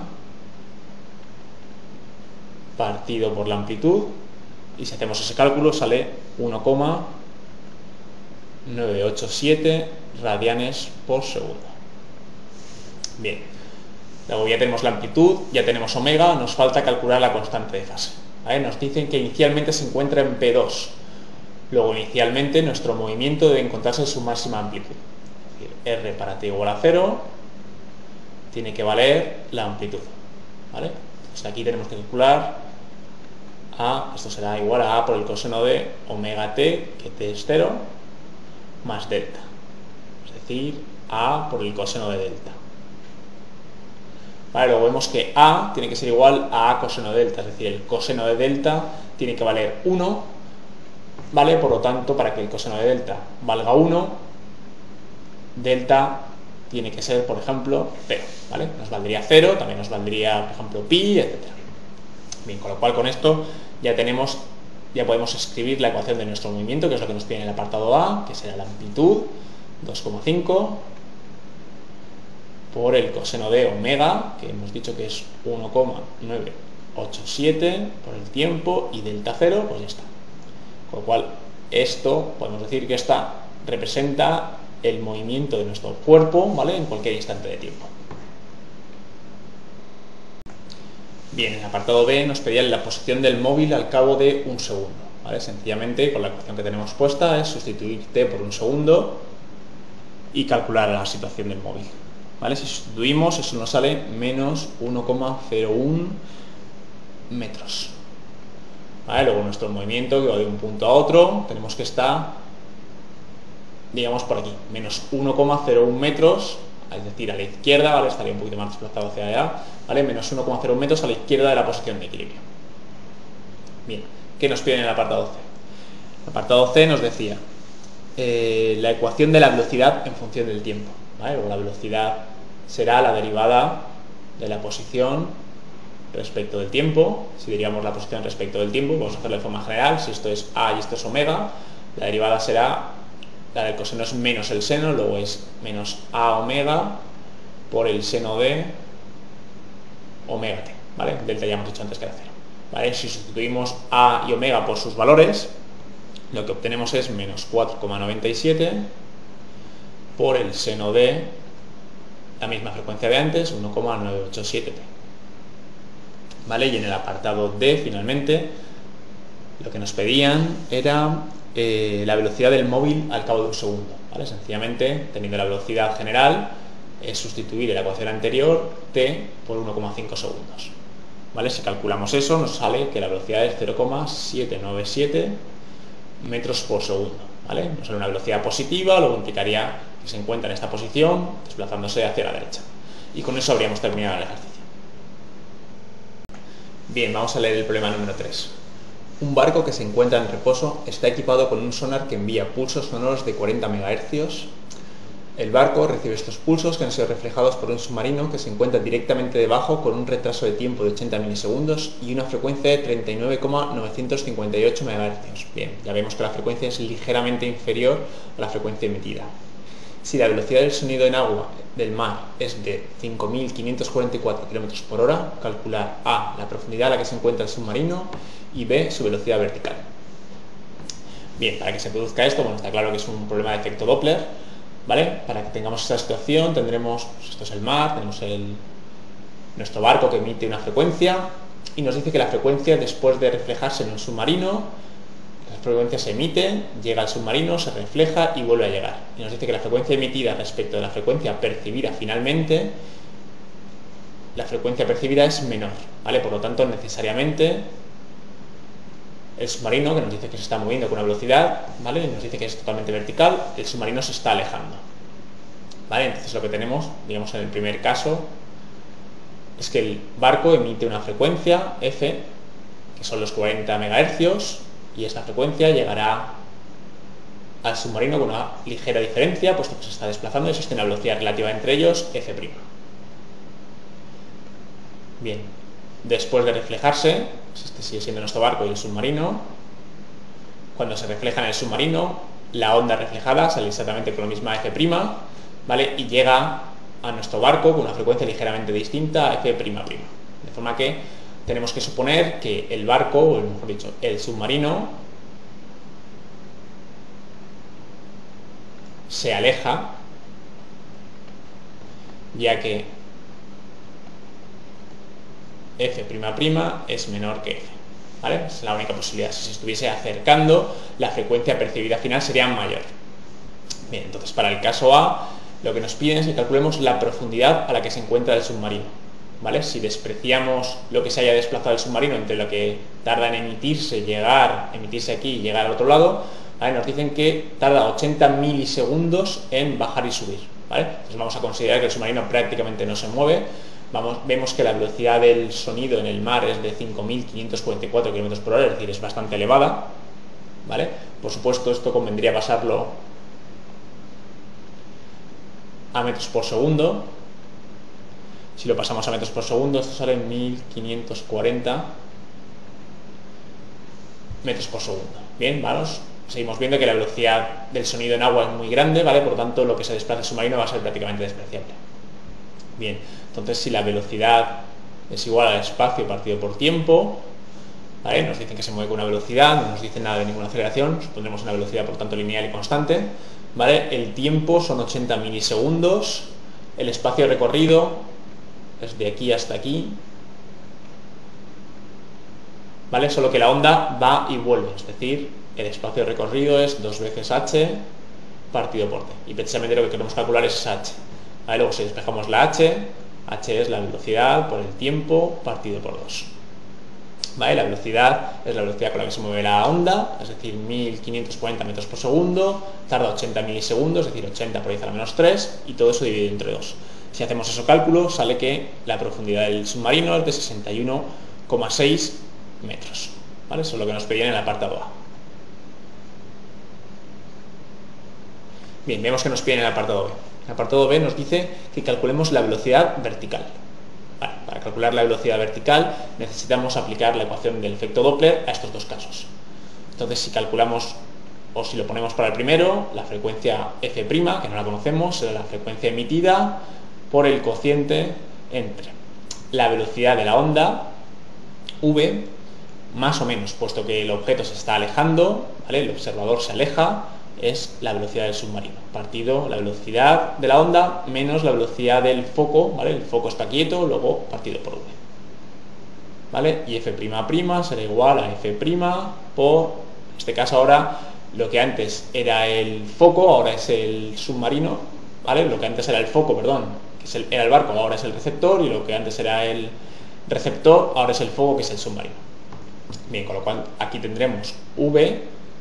partido por la amplitud, y si hacemos ese cálculo sale uno coma novecientos ochenta y siete radianes por segundo. Bien, luego ya tenemos la amplitud, ya tenemos omega, nos falta calcular la constante de fase, ¿vale? Nos dicen que inicialmente se encuentra en P dos, luego inicialmente nuestro movimiento debe encontrarse en su máxima amplitud, es decir, R para t igual a cero tiene que valer la amplitud, ¿vale? Entonces aquí tenemos que calcular A, esto será igual a A por el coseno de omega t, que t es cero, más delta, es decir, A por el coseno de delta. Vale, luego vemos que A tiene que ser igual a A coseno de delta, es decir, el coseno de delta tiene que valer uno, ¿vale? Por lo tanto, para que el coseno de delta valga uno, delta tiene que ser, por ejemplo, cero, ¿vale? Nos valdría cero, también nos valdría, por ejemplo, pi, etcétera. Bien, con lo cual con esto ya tenemos, ya podemos escribir la ecuación de nuestro movimiento, que es lo que nos pide en el apartado A, que será la amplitud, dos coma cinco, por el coseno de omega, que hemos dicho que es uno coma novecientos ochenta y siete, por el tiempo, y delta cero, pues ya está. Con lo cual, esto, podemos decir que esta representa el movimiento de nuestro cuerpo, ¿vale? En cualquier instante de tiempo. Bien, en el apartado B nos pedían la posición del móvil al cabo de un segundo, ¿vale? Sencillamente, con la ecuación que tenemos puesta, es sustituir t por un segundo y calcular la situación del móvil, ¿vale? Si sustituimos, eso nos sale menos uno coma cero uno metros, ¿vale? Luego nuestro movimiento, que va de un punto a otro, tenemos que estar, digamos, por aquí, menos uno coma cero uno metros, es decir, a la izquierda, ¿vale? Estaría un poquito más desplazado hacia allá, ¿vale? Menos uno coma cero uno metros a la izquierda de la posición de equilibrio. Bien, ¿qué nos piden en el apartado C? El apartado C nos decía eh, la ecuación de la velocidad en función del tiempo, ¿vale? O la velocidad será la derivada de la posición respecto del tiempo. Si derivamos la posición respecto del tiempo, vamos a hacerlo de forma general. Si esto es A y esto es omega, la derivada será, la del coseno es menos el seno, luego es menos A omega por el seno de omega t, ¿vale? Delta ya hemos dicho antes que era cero, ¿vale? Si sustituimos A y omega por sus valores, lo que obtenemos es menos cuatro coma noventa y siete por el seno de la misma frecuencia de antes, uno coma novecientos ochenta y siete p. ¿Vale? Y en el apartado D, finalmente, lo que nos pedían era eh, la velocidad del móvil al cabo de un segundo. ¿Vale? Sencillamente, teniendo la velocidad general, es sustituir en la ecuación anterior t por uno coma cinco segundos. ¿Vale? Si calculamos eso, nos sale que la velocidad es cero coma setecientos noventa y siete metros por segundo. ¿Vale? Nos sale una velocidad positiva, lo que implicaría que se encuentra en esta posición, desplazándose hacia la derecha. Y con eso habríamos terminado el ejercicio. Bien, vamos a leer el problema número tres. Un barco que se encuentra en reposo está equipado con un sonar que envía pulsos sonoros de cuarenta megahercios. El barco recibe estos pulsos que han sido reflejados por un submarino que se encuentra directamente debajo con un retraso de tiempo de ochenta milisegundos y una frecuencia de treinta y nueve coma novecientos cincuenta y ocho megahercios. Bien, ya vemos que la frecuencia es ligeramente inferior a la frecuencia emitida. Si la velocidad del sonido en agua del mar es de cinco mil quinientos cuarenta y cuatro kilómetros por hora, calcular A, la profundidad a la que se encuentra el submarino, y B, su velocidad vertical. Bien, para que se produzca esto, bueno, está claro que es un problema de efecto Doppler, ¿vale? Para que tengamos esta situación tendremos, pues esto es el mar, tenemos el, nuestro barco que emite una frecuencia y nos dice que la frecuencia, después de reflejarse en el submarino, la frecuencia se emite, llega al submarino, se refleja y vuelve a llegar. Y nos dice que la frecuencia emitida respecto de la frecuencia percibida finalmente, la frecuencia percibida es menor, ¿vale? Por lo tanto, necesariamente el submarino, que nos dice que se está moviendo con una velocidad, ¿vale? Nos dice que es totalmente vertical, el submarino se está alejando, ¿vale? Entonces lo que tenemos, digamos en el primer caso, es que el barco emite una frecuencia F, que son los cuarenta megahercios, y esta frecuencia llegará al submarino con una ligera diferencia, puesto que se está desplazando y existe una velocidad relativa entre ellos, F'. Bien, después de reflejarse, este sigue siendo nuestro barco y el submarino, cuando se refleja en el submarino, la onda reflejada sale exactamente con la misma F', ¿vale? Y llega a nuestro barco con una frecuencia ligeramente distinta a F''. De forma que tenemos que suponer que el barco, o mejor dicho, el submarino, se aleja, ya que F'' es menor que F, ¿vale? Es la única posibilidad. Si se estuviese acercando, la frecuencia percibida final sería mayor. Bien, entonces para el caso A, lo que nos piden es que calculemos la profundidad a la que se encuentra el submarino, ¿vale? Si despreciamos lo que se haya desplazado el submarino entre lo que tarda en emitirse, llegar, emitirse aquí y llegar al otro lado, ¿vale? Nos dicen que tarda ochenta milisegundos en bajar y subir, ¿vale? Entonces vamos a considerar que el submarino prácticamente no se mueve. Vamos, vemos que la velocidad del sonido en el mar es de cinco mil quinientos cuarenta y cuatro kilómetros por hora, es decir, es bastante elevada, ¿vale? Por supuesto, esto convendría pasarlo a metros por segundo. Si lo pasamos a metros por segundo, esto sale en mil quinientos cuarenta metros por segundo. Bien, vamos, seguimos viendo que la velocidad del sonido en agua es muy grande, ¿vale? Por lo tanto, lo que se desplaza el submarino va a ser prácticamente despreciable. Bien, entonces si la velocidad es igual al espacio partido por tiempo, ¿vale? Nos dicen que se mueve con una velocidad, no nos dicen nada de ninguna aceleración, supondremos una velocidad por tanto lineal y constante, ¿vale? El tiempo son ochenta milisegundos, el espacio recorrido es de aquí hasta aquí, ¿vale? Solo que la onda va y vuelve, es decir, el espacio recorrido es dos veces h partido por t, y precisamente lo que queremos calcular es h, ¿vale? Luego si despejamos la h, h es la velocidad por el tiempo partido por dos, ¿vale? La velocidad es la velocidad con la que se mueve la onda, es decir, mil quinientos cuarenta metros por segundo, tarda ochenta milisegundos, es decir, ochenta por diez a la menos tres, y todo eso dividido entre dos. Si hacemos esos cálculos, sale que la profundidad del submarino es de sesenta y uno coma seis metros, ¿vale? Eso es lo que nos pedían en el apartado A. Bien, vemos que nos piden en el apartado B. El apartado B nos dice que calculemos la velocidad vertical. Vale, para calcular la velocidad vertical necesitamos aplicar la ecuación del efecto Doppler a estos dos casos. Entonces, si calculamos, o si lo ponemos para el primero, la frecuencia F', que no la conocemos, será la frecuencia emitida por el cociente entre la velocidad de la onda, V, más o menos, puesto que el objeto se está alejando, ¿vale? El observador se aleja, es la velocidad del submarino, partido la velocidad de la onda menos la velocidad del foco, ¿vale? El foco está quieto, luego partido por v, ¿vale? Y f' será igual a f' por, en este caso ahora, lo que antes era el foco, ahora es el submarino, ¿vale? Lo que antes era el foco, perdón, que es el, era el barco, ahora es el receptor, y lo que antes era el receptor, ahora es el foco, que es el submarino. Bien, con lo cual aquí tendremos v,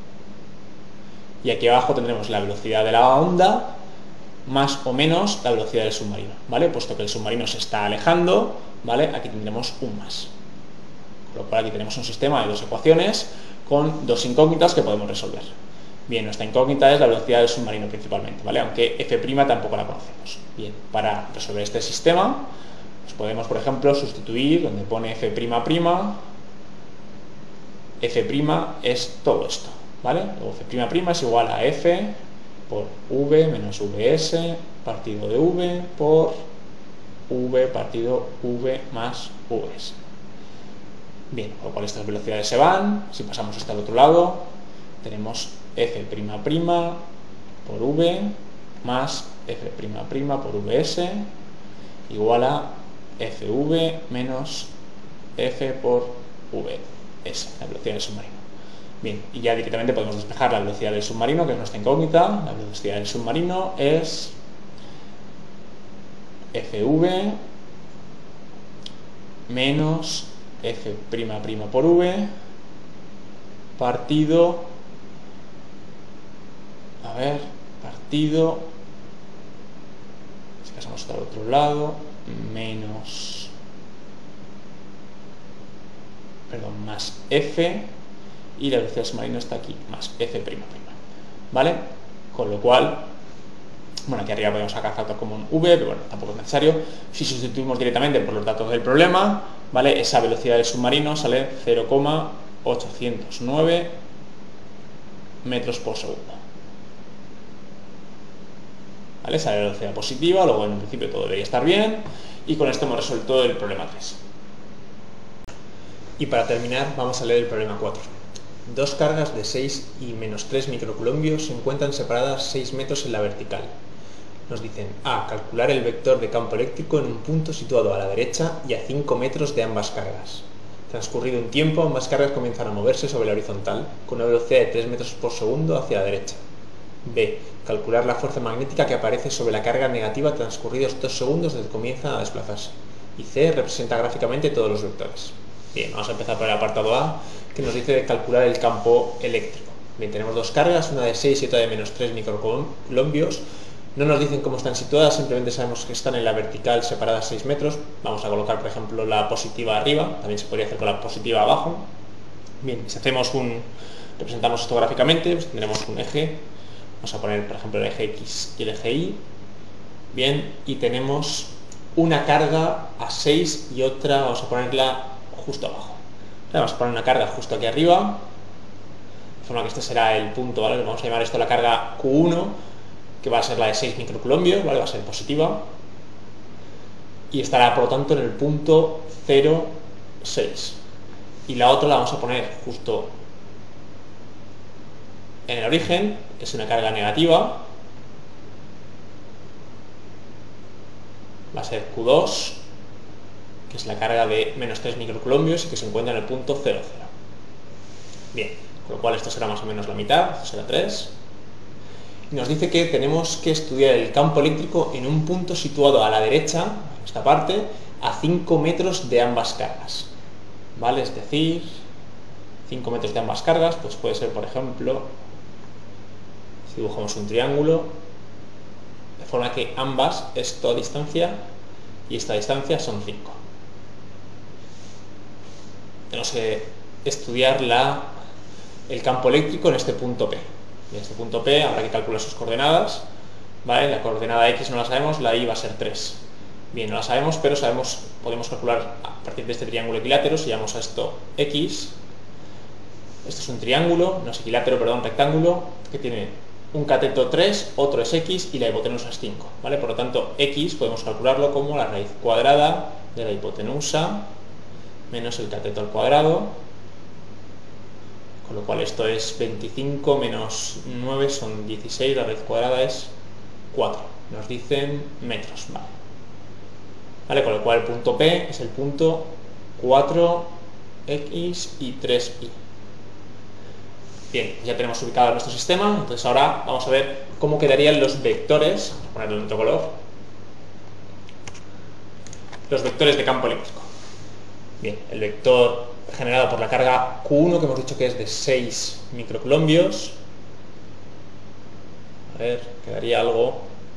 y aquí abajo tendremos la velocidad de la onda más o menos la velocidad del submarino, ¿vale? Puesto que el submarino se está alejando, ¿vale? Aquí tendremos un más. Con lo cual aquí tenemos un sistema de dos ecuaciones con dos incógnitas que podemos resolver. Bien, nuestra incógnita es la velocidad del submarino principalmente, ¿vale? Aunque f' tampoco la conocemos. Bien, para resolver este sistema, pues podemos, por ejemplo, sustituir donde pone f'', f' es todo esto, ¿vale? Luego f' es igual a f por v menos vs partido de v por v partido v más vs. Bien, con lo cual estas velocidades se van. Si pasamos hasta el otro lado, tenemos f' por v más f' por vs igual a fv menos f por vs, la velocidad del submarino. Bien, y ya directamente podemos despejar la velocidad del submarino, que es nuestra incógnita. La velocidad del submarino es fv menos f' por v partido, a ver, partido, si pasamos hasta el otro lado, menos, perdón, más f, y la velocidad del submarino está aquí, más f'', ¿vale? Con lo cual, bueno, aquí arriba podemos sacar factor común v, pero bueno, tampoco es necesario. Si sustituimos directamente por los datos del problema, ¿vale? Esa velocidad del submarino sale cero coma ochocientos nueve metros por segundo. ¿Vale? Sale la velocidad positiva, luego en principio todo debería estar bien, y con esto hemos resuelto el problema tres. Y para terminar, vamos a leer el problema cuatro. Dos cargas de seis y menos tres microcoulombios se encuentran separadas seis metros en la vertical. Nos dicen A. Calcular el vector de campo eléctrico en un punto situado a la derecha y a cinco metros de ambas cargas. Transcurrido un tiempo, ambas cargas comienzan a moverse sobre la horizontal con una velocidad de tres metros por segundo hacia la derecha. B. Calcular la fuerza magnética que aparece sobre la carga negativa transcurridos dos segundos desde que comienzan a desplazarse. Y C. Representa gráficamente todos los vectores. Bien, vamos a empezar por el apartado A, que nos dice calcular el campo eléctrico. Bien, tenemos dos cargas, una de seis y otra de menos tres microcoulombios. No nos dicen cómo están situadas, simplemente sabemos que están en la vertical separadas seis metros. Vamos a colocar, por ejemplo, la positiva arriba, también se podría hacer con la positiva abajo. Bien, si hacemos un, representamos esto gráficamente, pues tendremos un eje, vamos a poner, por ejemplo, el eje X y el eje Y. Bien, y tenemos una carga a seis y otra, vamos a ponerla justo abajo. Vamos a poner una carga justo aquí arriba, de forma que este será el punto, ¿vale? Vamos a llamar esto la carga Q uno, que va a ser la de seis microcoulombios, ¿vale? Va a ser positiva, y estará por lo tanto en el punto cero coma seis. Y la otra la vamos a poner justo en el origen, es una carga negativa, va a ser Q dos, que es la carga de menos tres microcoulombios y que se encuentra en el punto cero cero. Bien, con lo cual esto será más o menos la mitad, esto será tres. Y nos dice que tenemos que estudiar el campo eléctrico en un punto situado a la derecha, en esta parte, a cinco metros de ambas cargas. ¿Vale? Es decir, cinco metros de ambas cargas, pues puede ser, por ejemplo, si dibujamos un triángulo, de forma que ambas, esta distancia y esta distancia son cinco. Tenemos que estudiar la, el campo eléctrico en este punto P. En este punto P habrá que calcular sus coordenadas, ¿vale? La coordenada X no la sabemos, la Y va a ser tres. Bien, no la sabemos, pero sabemos, podemos calcular a partir de este triángulo equilátero. Si llamamos a esto X, esto es un triángulo, no es equilátero, perdón, rectángulo, que tiene un cateto tres, otro es X y la hipotenusa es cinco, ¿vale? Por lo tanto, X podemos calcularlo como la raíz cuadrada de la hipotenusa menos el cateto al cuadrado con lo cual esto es veinticinco menos nueve son dieciséis, la raíz cuadrada es cuatro, nos dicen metros, vale. Vale, con lo cual el punto P es el punto cuatro x y tres y. Bien, ya tenemos ubicado nuestro sistema, entonces ahora vamos a ver cómo quedarían los vectores, vamos a ponerlo en otro color, los vectores de campo eléctrico. Bien, el vector generado por la carga Q uno, que hemos dicho que es de seis microcoulombios, a ver, quedaría algo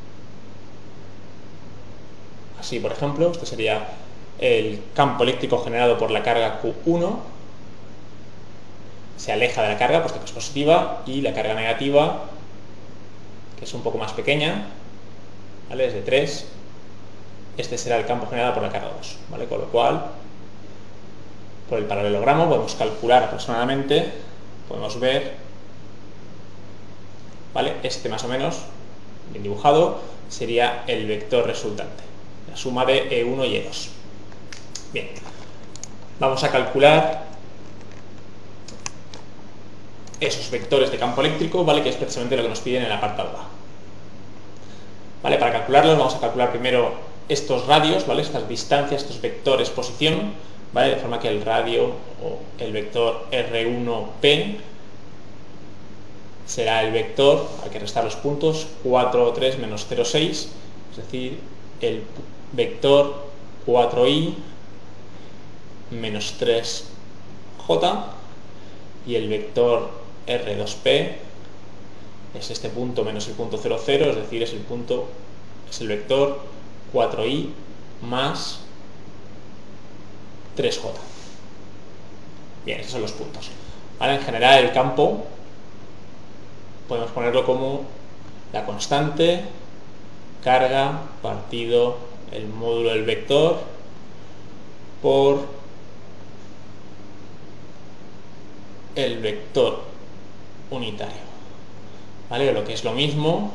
así, por ejemplo, este sería el campo eléctrico generado por la carga Q uno, se aleja de la carga, puesto que es positiva, y la carga negativa, que es un poco más pequeña, ¿vale? Es de tres, este será el campo generado por la carga dos, ¿vale? Con lo cual, por el paralelogramo podemos calcular aproximadamente, podemos ver, ¿vale? Este más o menos, bien dibujado, sería el vector resultante, la suma de E uno y E dos. Bien, vamos a calcular esos vectores de campo eléctrico, ¿vale? Que es precisamente lo que nos piden en el apartado A. ¿Vale? Para calcularlos vamos a calcular primero estos radios, ¿vale? Estas distancias, estos vectores posición, ¿vale? De forma que el radio o el vector R uno P será el vector, hay que restar los puntos, cuatro tres menos cero seis, es decir, el vector cuatro i menos tres j, y el vector R dos P es este punto menos el punto cero cero, es decir, es el punto, es el vector cuatro i más tres j. Bien, esos son los puntos. Ahora, en general, el campo podemos ponerlo como la constante carga partido el módulo del vector por el vector unitario, ¿vale? O lo que es lo mismo,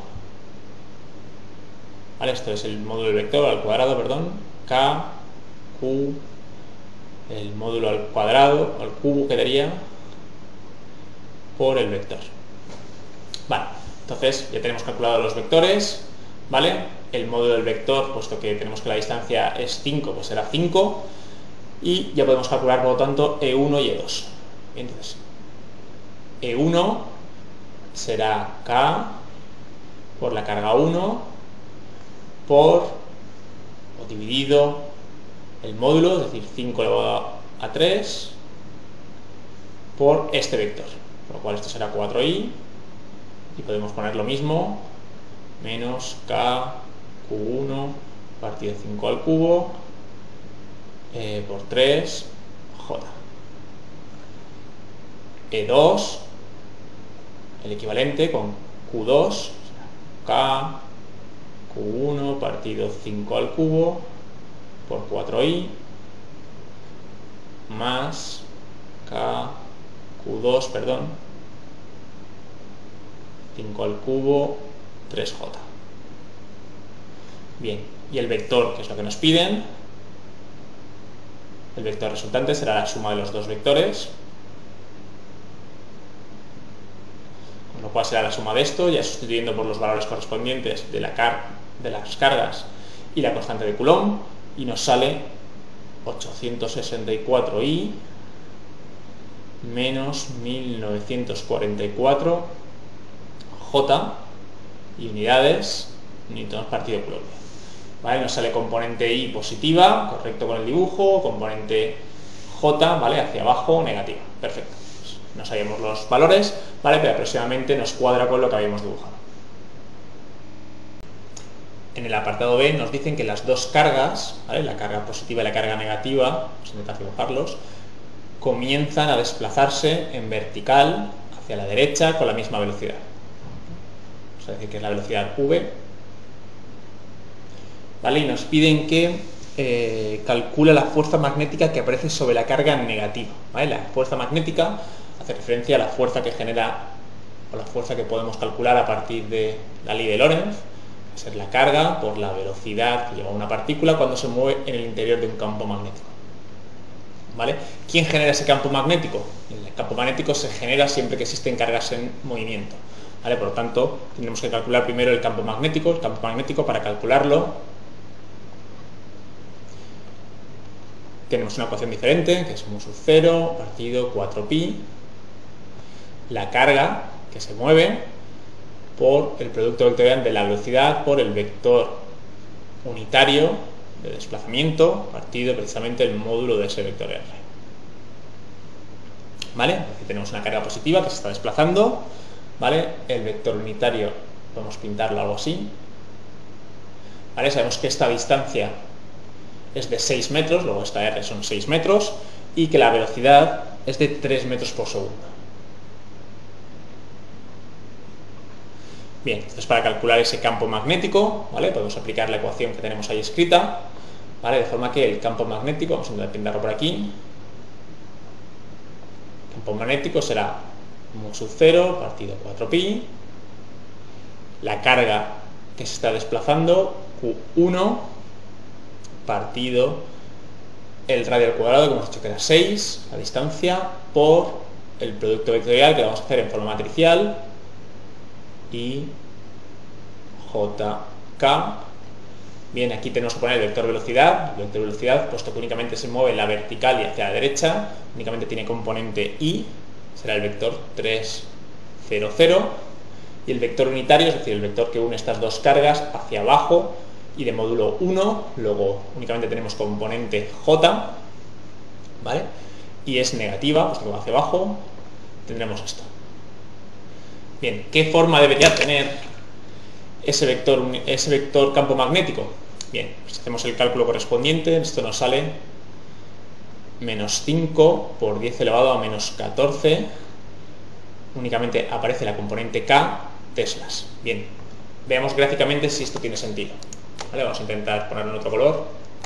¿vale? Esto es el módulo del vector al cuadrado, perdón, K, Q, el módulo al cuadrado, al cubo quedaría, por el vector. Vale, entonces ya tenemos calculado los vectores, ¿vale? El módulo del vector, puesto que tenemos que la distancia es cinco, pues será cinco, y ya podemos calcular, por lo tanto, E uno y E dos. Entonces, E uno será K por la carga uno por, o dividido, el módulo, es decir, cinco elevado a tres, por este vector, por lo cual esto será cuatro i, y podemos poner lo mismo, menos K Q uno partido cinco al cubo eh, por tres j. E dos, el equivalente con Q dos, K Q uno partido cinco al cubo por cuatro i más K Q dos, perdón, cinco al cubo, tres j. Bien, y el vector, que es lo que nos piden, el vector resultante será la suma de los dos vectores, con lo cual será la suma de esto, ya sustituyendo por los valores correspondientes de, la car de las cargas y la constante de Coulomb, y nos sale ochocientos sesenta y cuatro i menos mil novecientos cuarenta y cuatro j, y unidades, newtons partido Coulomb. ¿Vale? Nos sale componente I positiva, correcto con el dibujo, componente J, ¿vale? Hacia abajo, negativa. Perfecto. Pues no sabíamos los valores, ¿vale? Pero aproximadamente nos cuadra con lo que habíamos dibujado. En el apartado B nos dicen que las dos cargas, ¿vale? La carga positiva y la carga negativa, vamos a intentar dibujarlos, comienzan a desplazarse en vertical hacia la derecha con la misma velocidad. Vamos a decir que es la velocidad v. ¿Vale? Y nos piden que eh, calcule la fuerza magnética que aparece sobre la carga negativa, ¿vale? La fuerza magnética hace referencia a la fuerza que genera, o la fuerza que podemos calcular a partir de la ley de Lorentz, va a ser la carga por la velocidad que lleva una partícula cuando se mueve en el interior de un campo magnético. ¿Vale? ¿Quién genera ese campo magnético? El campo magnético se genera siempre que existen cargas en movimiento, ¿vale? Por lo tanto, tendremos que calcular primero el campo magnético. El campo magnético, para calcularlo, tenemos una ecuación diferente, que es mu sub cero partido cuatro pi, la carga que se mueve por el producto vectorial de la velocidad por el vector unitario de desplazamiento partido precisamente el módulo de ese vector R. ¿Vale? Aquí tenemos una carga positiva que se está desplazando, ¿vale? El vector unitario podemos pintarlo algo así, ¿vale? Sabemos que esta distancia es de seis metros, luego esta R son seis metros, y que la velocidad es de tres metros por segundo. Bien, entonces para calcular ese campo magnético, ¿vale? Podemos aplicar la ecuación que tenemos ahí escrita, ¿vale? De forma que el campo magnético, vamos a intentar pintarlo por aquí, el campo magnético será mu sub cero partido cuatro pi, la carga que se está desplazando, Q uno, partido el radio al cuadrado, que hemos dicho que era seis, la distancia, por el producto vectorial, que lo vamos a hacer en forma matricial, y J K. Bien, aquí tenemos que poner el vector velocidad. El vector velocidad, puesto que únicamente se mueve en la vertical y hacia la derecha, únicamente tiene componente I, será el vector tres cero cero, y el vector unitario, es decir, el vector que une estas dos cargas hacia abajo y de módulo uno, luego únicamente tenemos componente J, ¿vale? Y es negativa, puesto que va hacia abajo, tendremos esto. Bien, ¿qué forma debería tener ese vector, ese vector campo magnético? Bien, si hacemos el cálculo correspondiente, esto nos sale menos cinco por diez elevado a menos catorce, únicamente aparece la componente K, teslas. Bien, veamos gráficamente si esto tiene sentido. ¿Vale? Vamos a intentar ponerlo en otro color,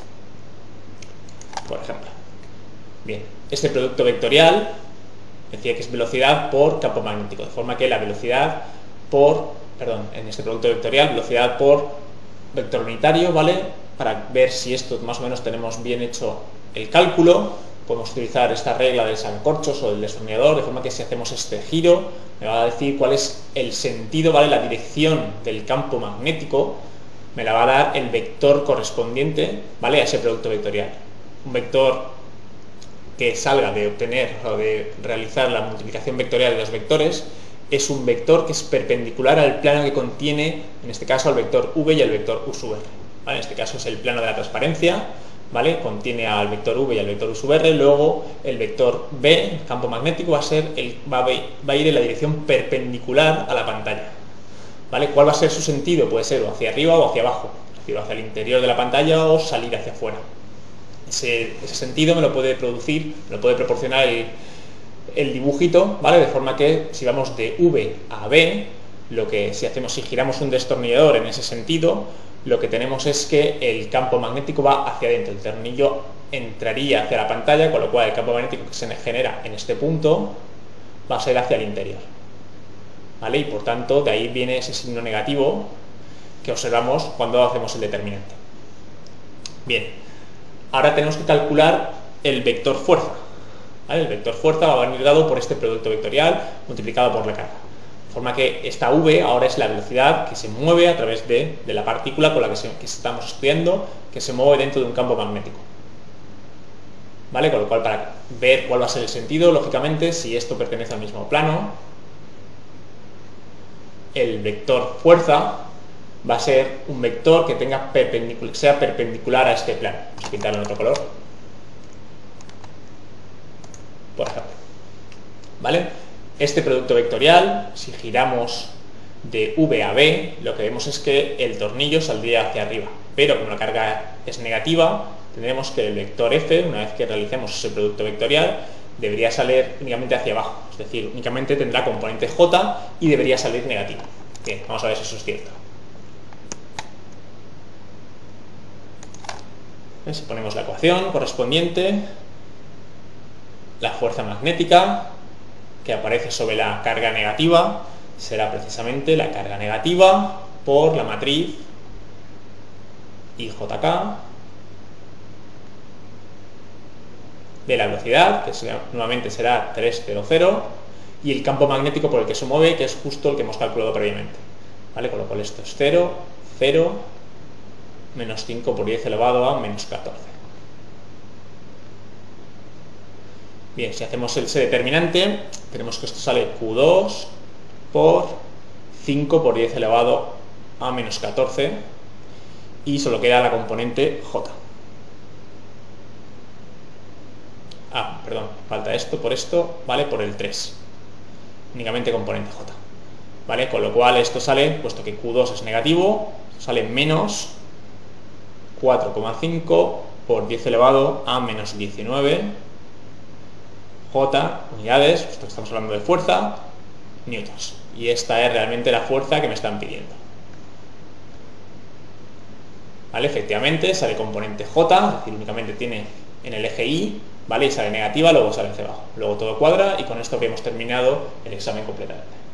por ejemplo. Bien, este producto vectorial decía que es velocidad por campo magnético, de forma que la velocidad por, perdón, en este producto vectorial, velocidad por vector unitario, ¿vale? Para ver si esto más o menos tenemos bien hecho el cálculo, podemos utilizar esta regla del sacacorchos o del destornillador, de forma que si hacemos este giro, me va a decir cuál es el sentido, ¿vale? La dirección del campo magnético, me la va a dar el vector correspondiente, ¿vale? A ese producto vectorial. Un vector que salga de obtener o de realizar la multiplicación vectorial de los vectores es un vector que es perpendicular al plano que contiene, en este caso, al vector v y al vector u sub r, ¿vale? En este caso es el plano de la transparencia, ¿vale? Contiene al vector v y al vector u sub r, luego el vector b, el campo magnético, va a, ser el, va, a, va a ir en la dirección perpendicular a la pantalla, ¿vale? ¿Cuál va a ser su sentido? Puede ser o hacia arriba o hacia abajo, es decir, hacia el interior de la pantalla o salir hacia afuera. Ese, ese sentido me lo puede producir, me lo puede proporcionar el, el dibujito, ¿vale? De forma que si vamos de V a B, lo que si hacemos, si giramos un destornillador en ese sentido, lo que tenemos es que el campo magnético va hacia adentro, el tornillo entraría hacia la pantalla, con lo cual el campo magnético que se genera en este punto va a ser hacia el interior, ¿vale? Y por tanto de ahí viene ese signo negativo que observamos cuando hacemos el determinante. Bien. Ahora tenemos que calcular el vector fuerza, ¿vale? El vector fuerza va a venir dado por este producto vectorial multiplicado por la carga. De forma que esta v ahora es la velocidad que se mueve a través de, de la partícula con la que, se, que estamos estudiando, que se mueve dentro de un campo magnético. ¿Vale? Con lo cual, para ver cuál va a ser el sentido, lógicamente, si esto pertenece al mismo plano, el vector fuerza va a ser un vector que tenga perpendicular, sea perpendicular a este plano. Vamos a pintarlo en otro color, por ejemplo. ¿Vale? Este producto vectorial, si giramos de V a B, lo que vemos es que el tornillo saldría hacia arriba, pero como la carga es negativa, tendremos que el vector F, una vez que realicemos ese producto vectorial, debería salir únicamente hacia abajo, es decir, únicamente tendrá componente J y debería salir negativo. Bien, vamos a ver si eso es cierto. Si ponemos la ecuación correspondiente, la fuerza magnética que aparece sobre la carga negativa será precisamente la carga negativa por la matriz I J K de la velocidad, que será, nuevamente será trescientos, y el campo magnético por el que se mueve, que es justo el que hemos calculado previamente. ¿Vale? Con lo cual esto es cero, cero, menos cinco por diez elevado a menos catorce. Bien, si hacemos ese determinante, tenemos que esto sale Q dos por cinco por diez elevado a menos catorce, y solo queda la componente J. Ah, perdón, falta esto por esto, ¿vale? Por el tres. Únicamente componente J. ¿Vale? Con lo cual esto sale, puesto que Q dos es negativo, sale menos cuatro coma cinco por diez elevado a menos diecinueve J, unidades, puesto que estamos hablando de fuerza, newtons. Y esta es realmente la fuerza que me están pidiendo. ¿Vale? Efectivamente sale componente J, es decir, únicamente tiene en el eje Y, ¿vale? Y sale negativa, luego sale hacia abajo. Luego todo cuadra y con esto habríamos terminado el examen completamente.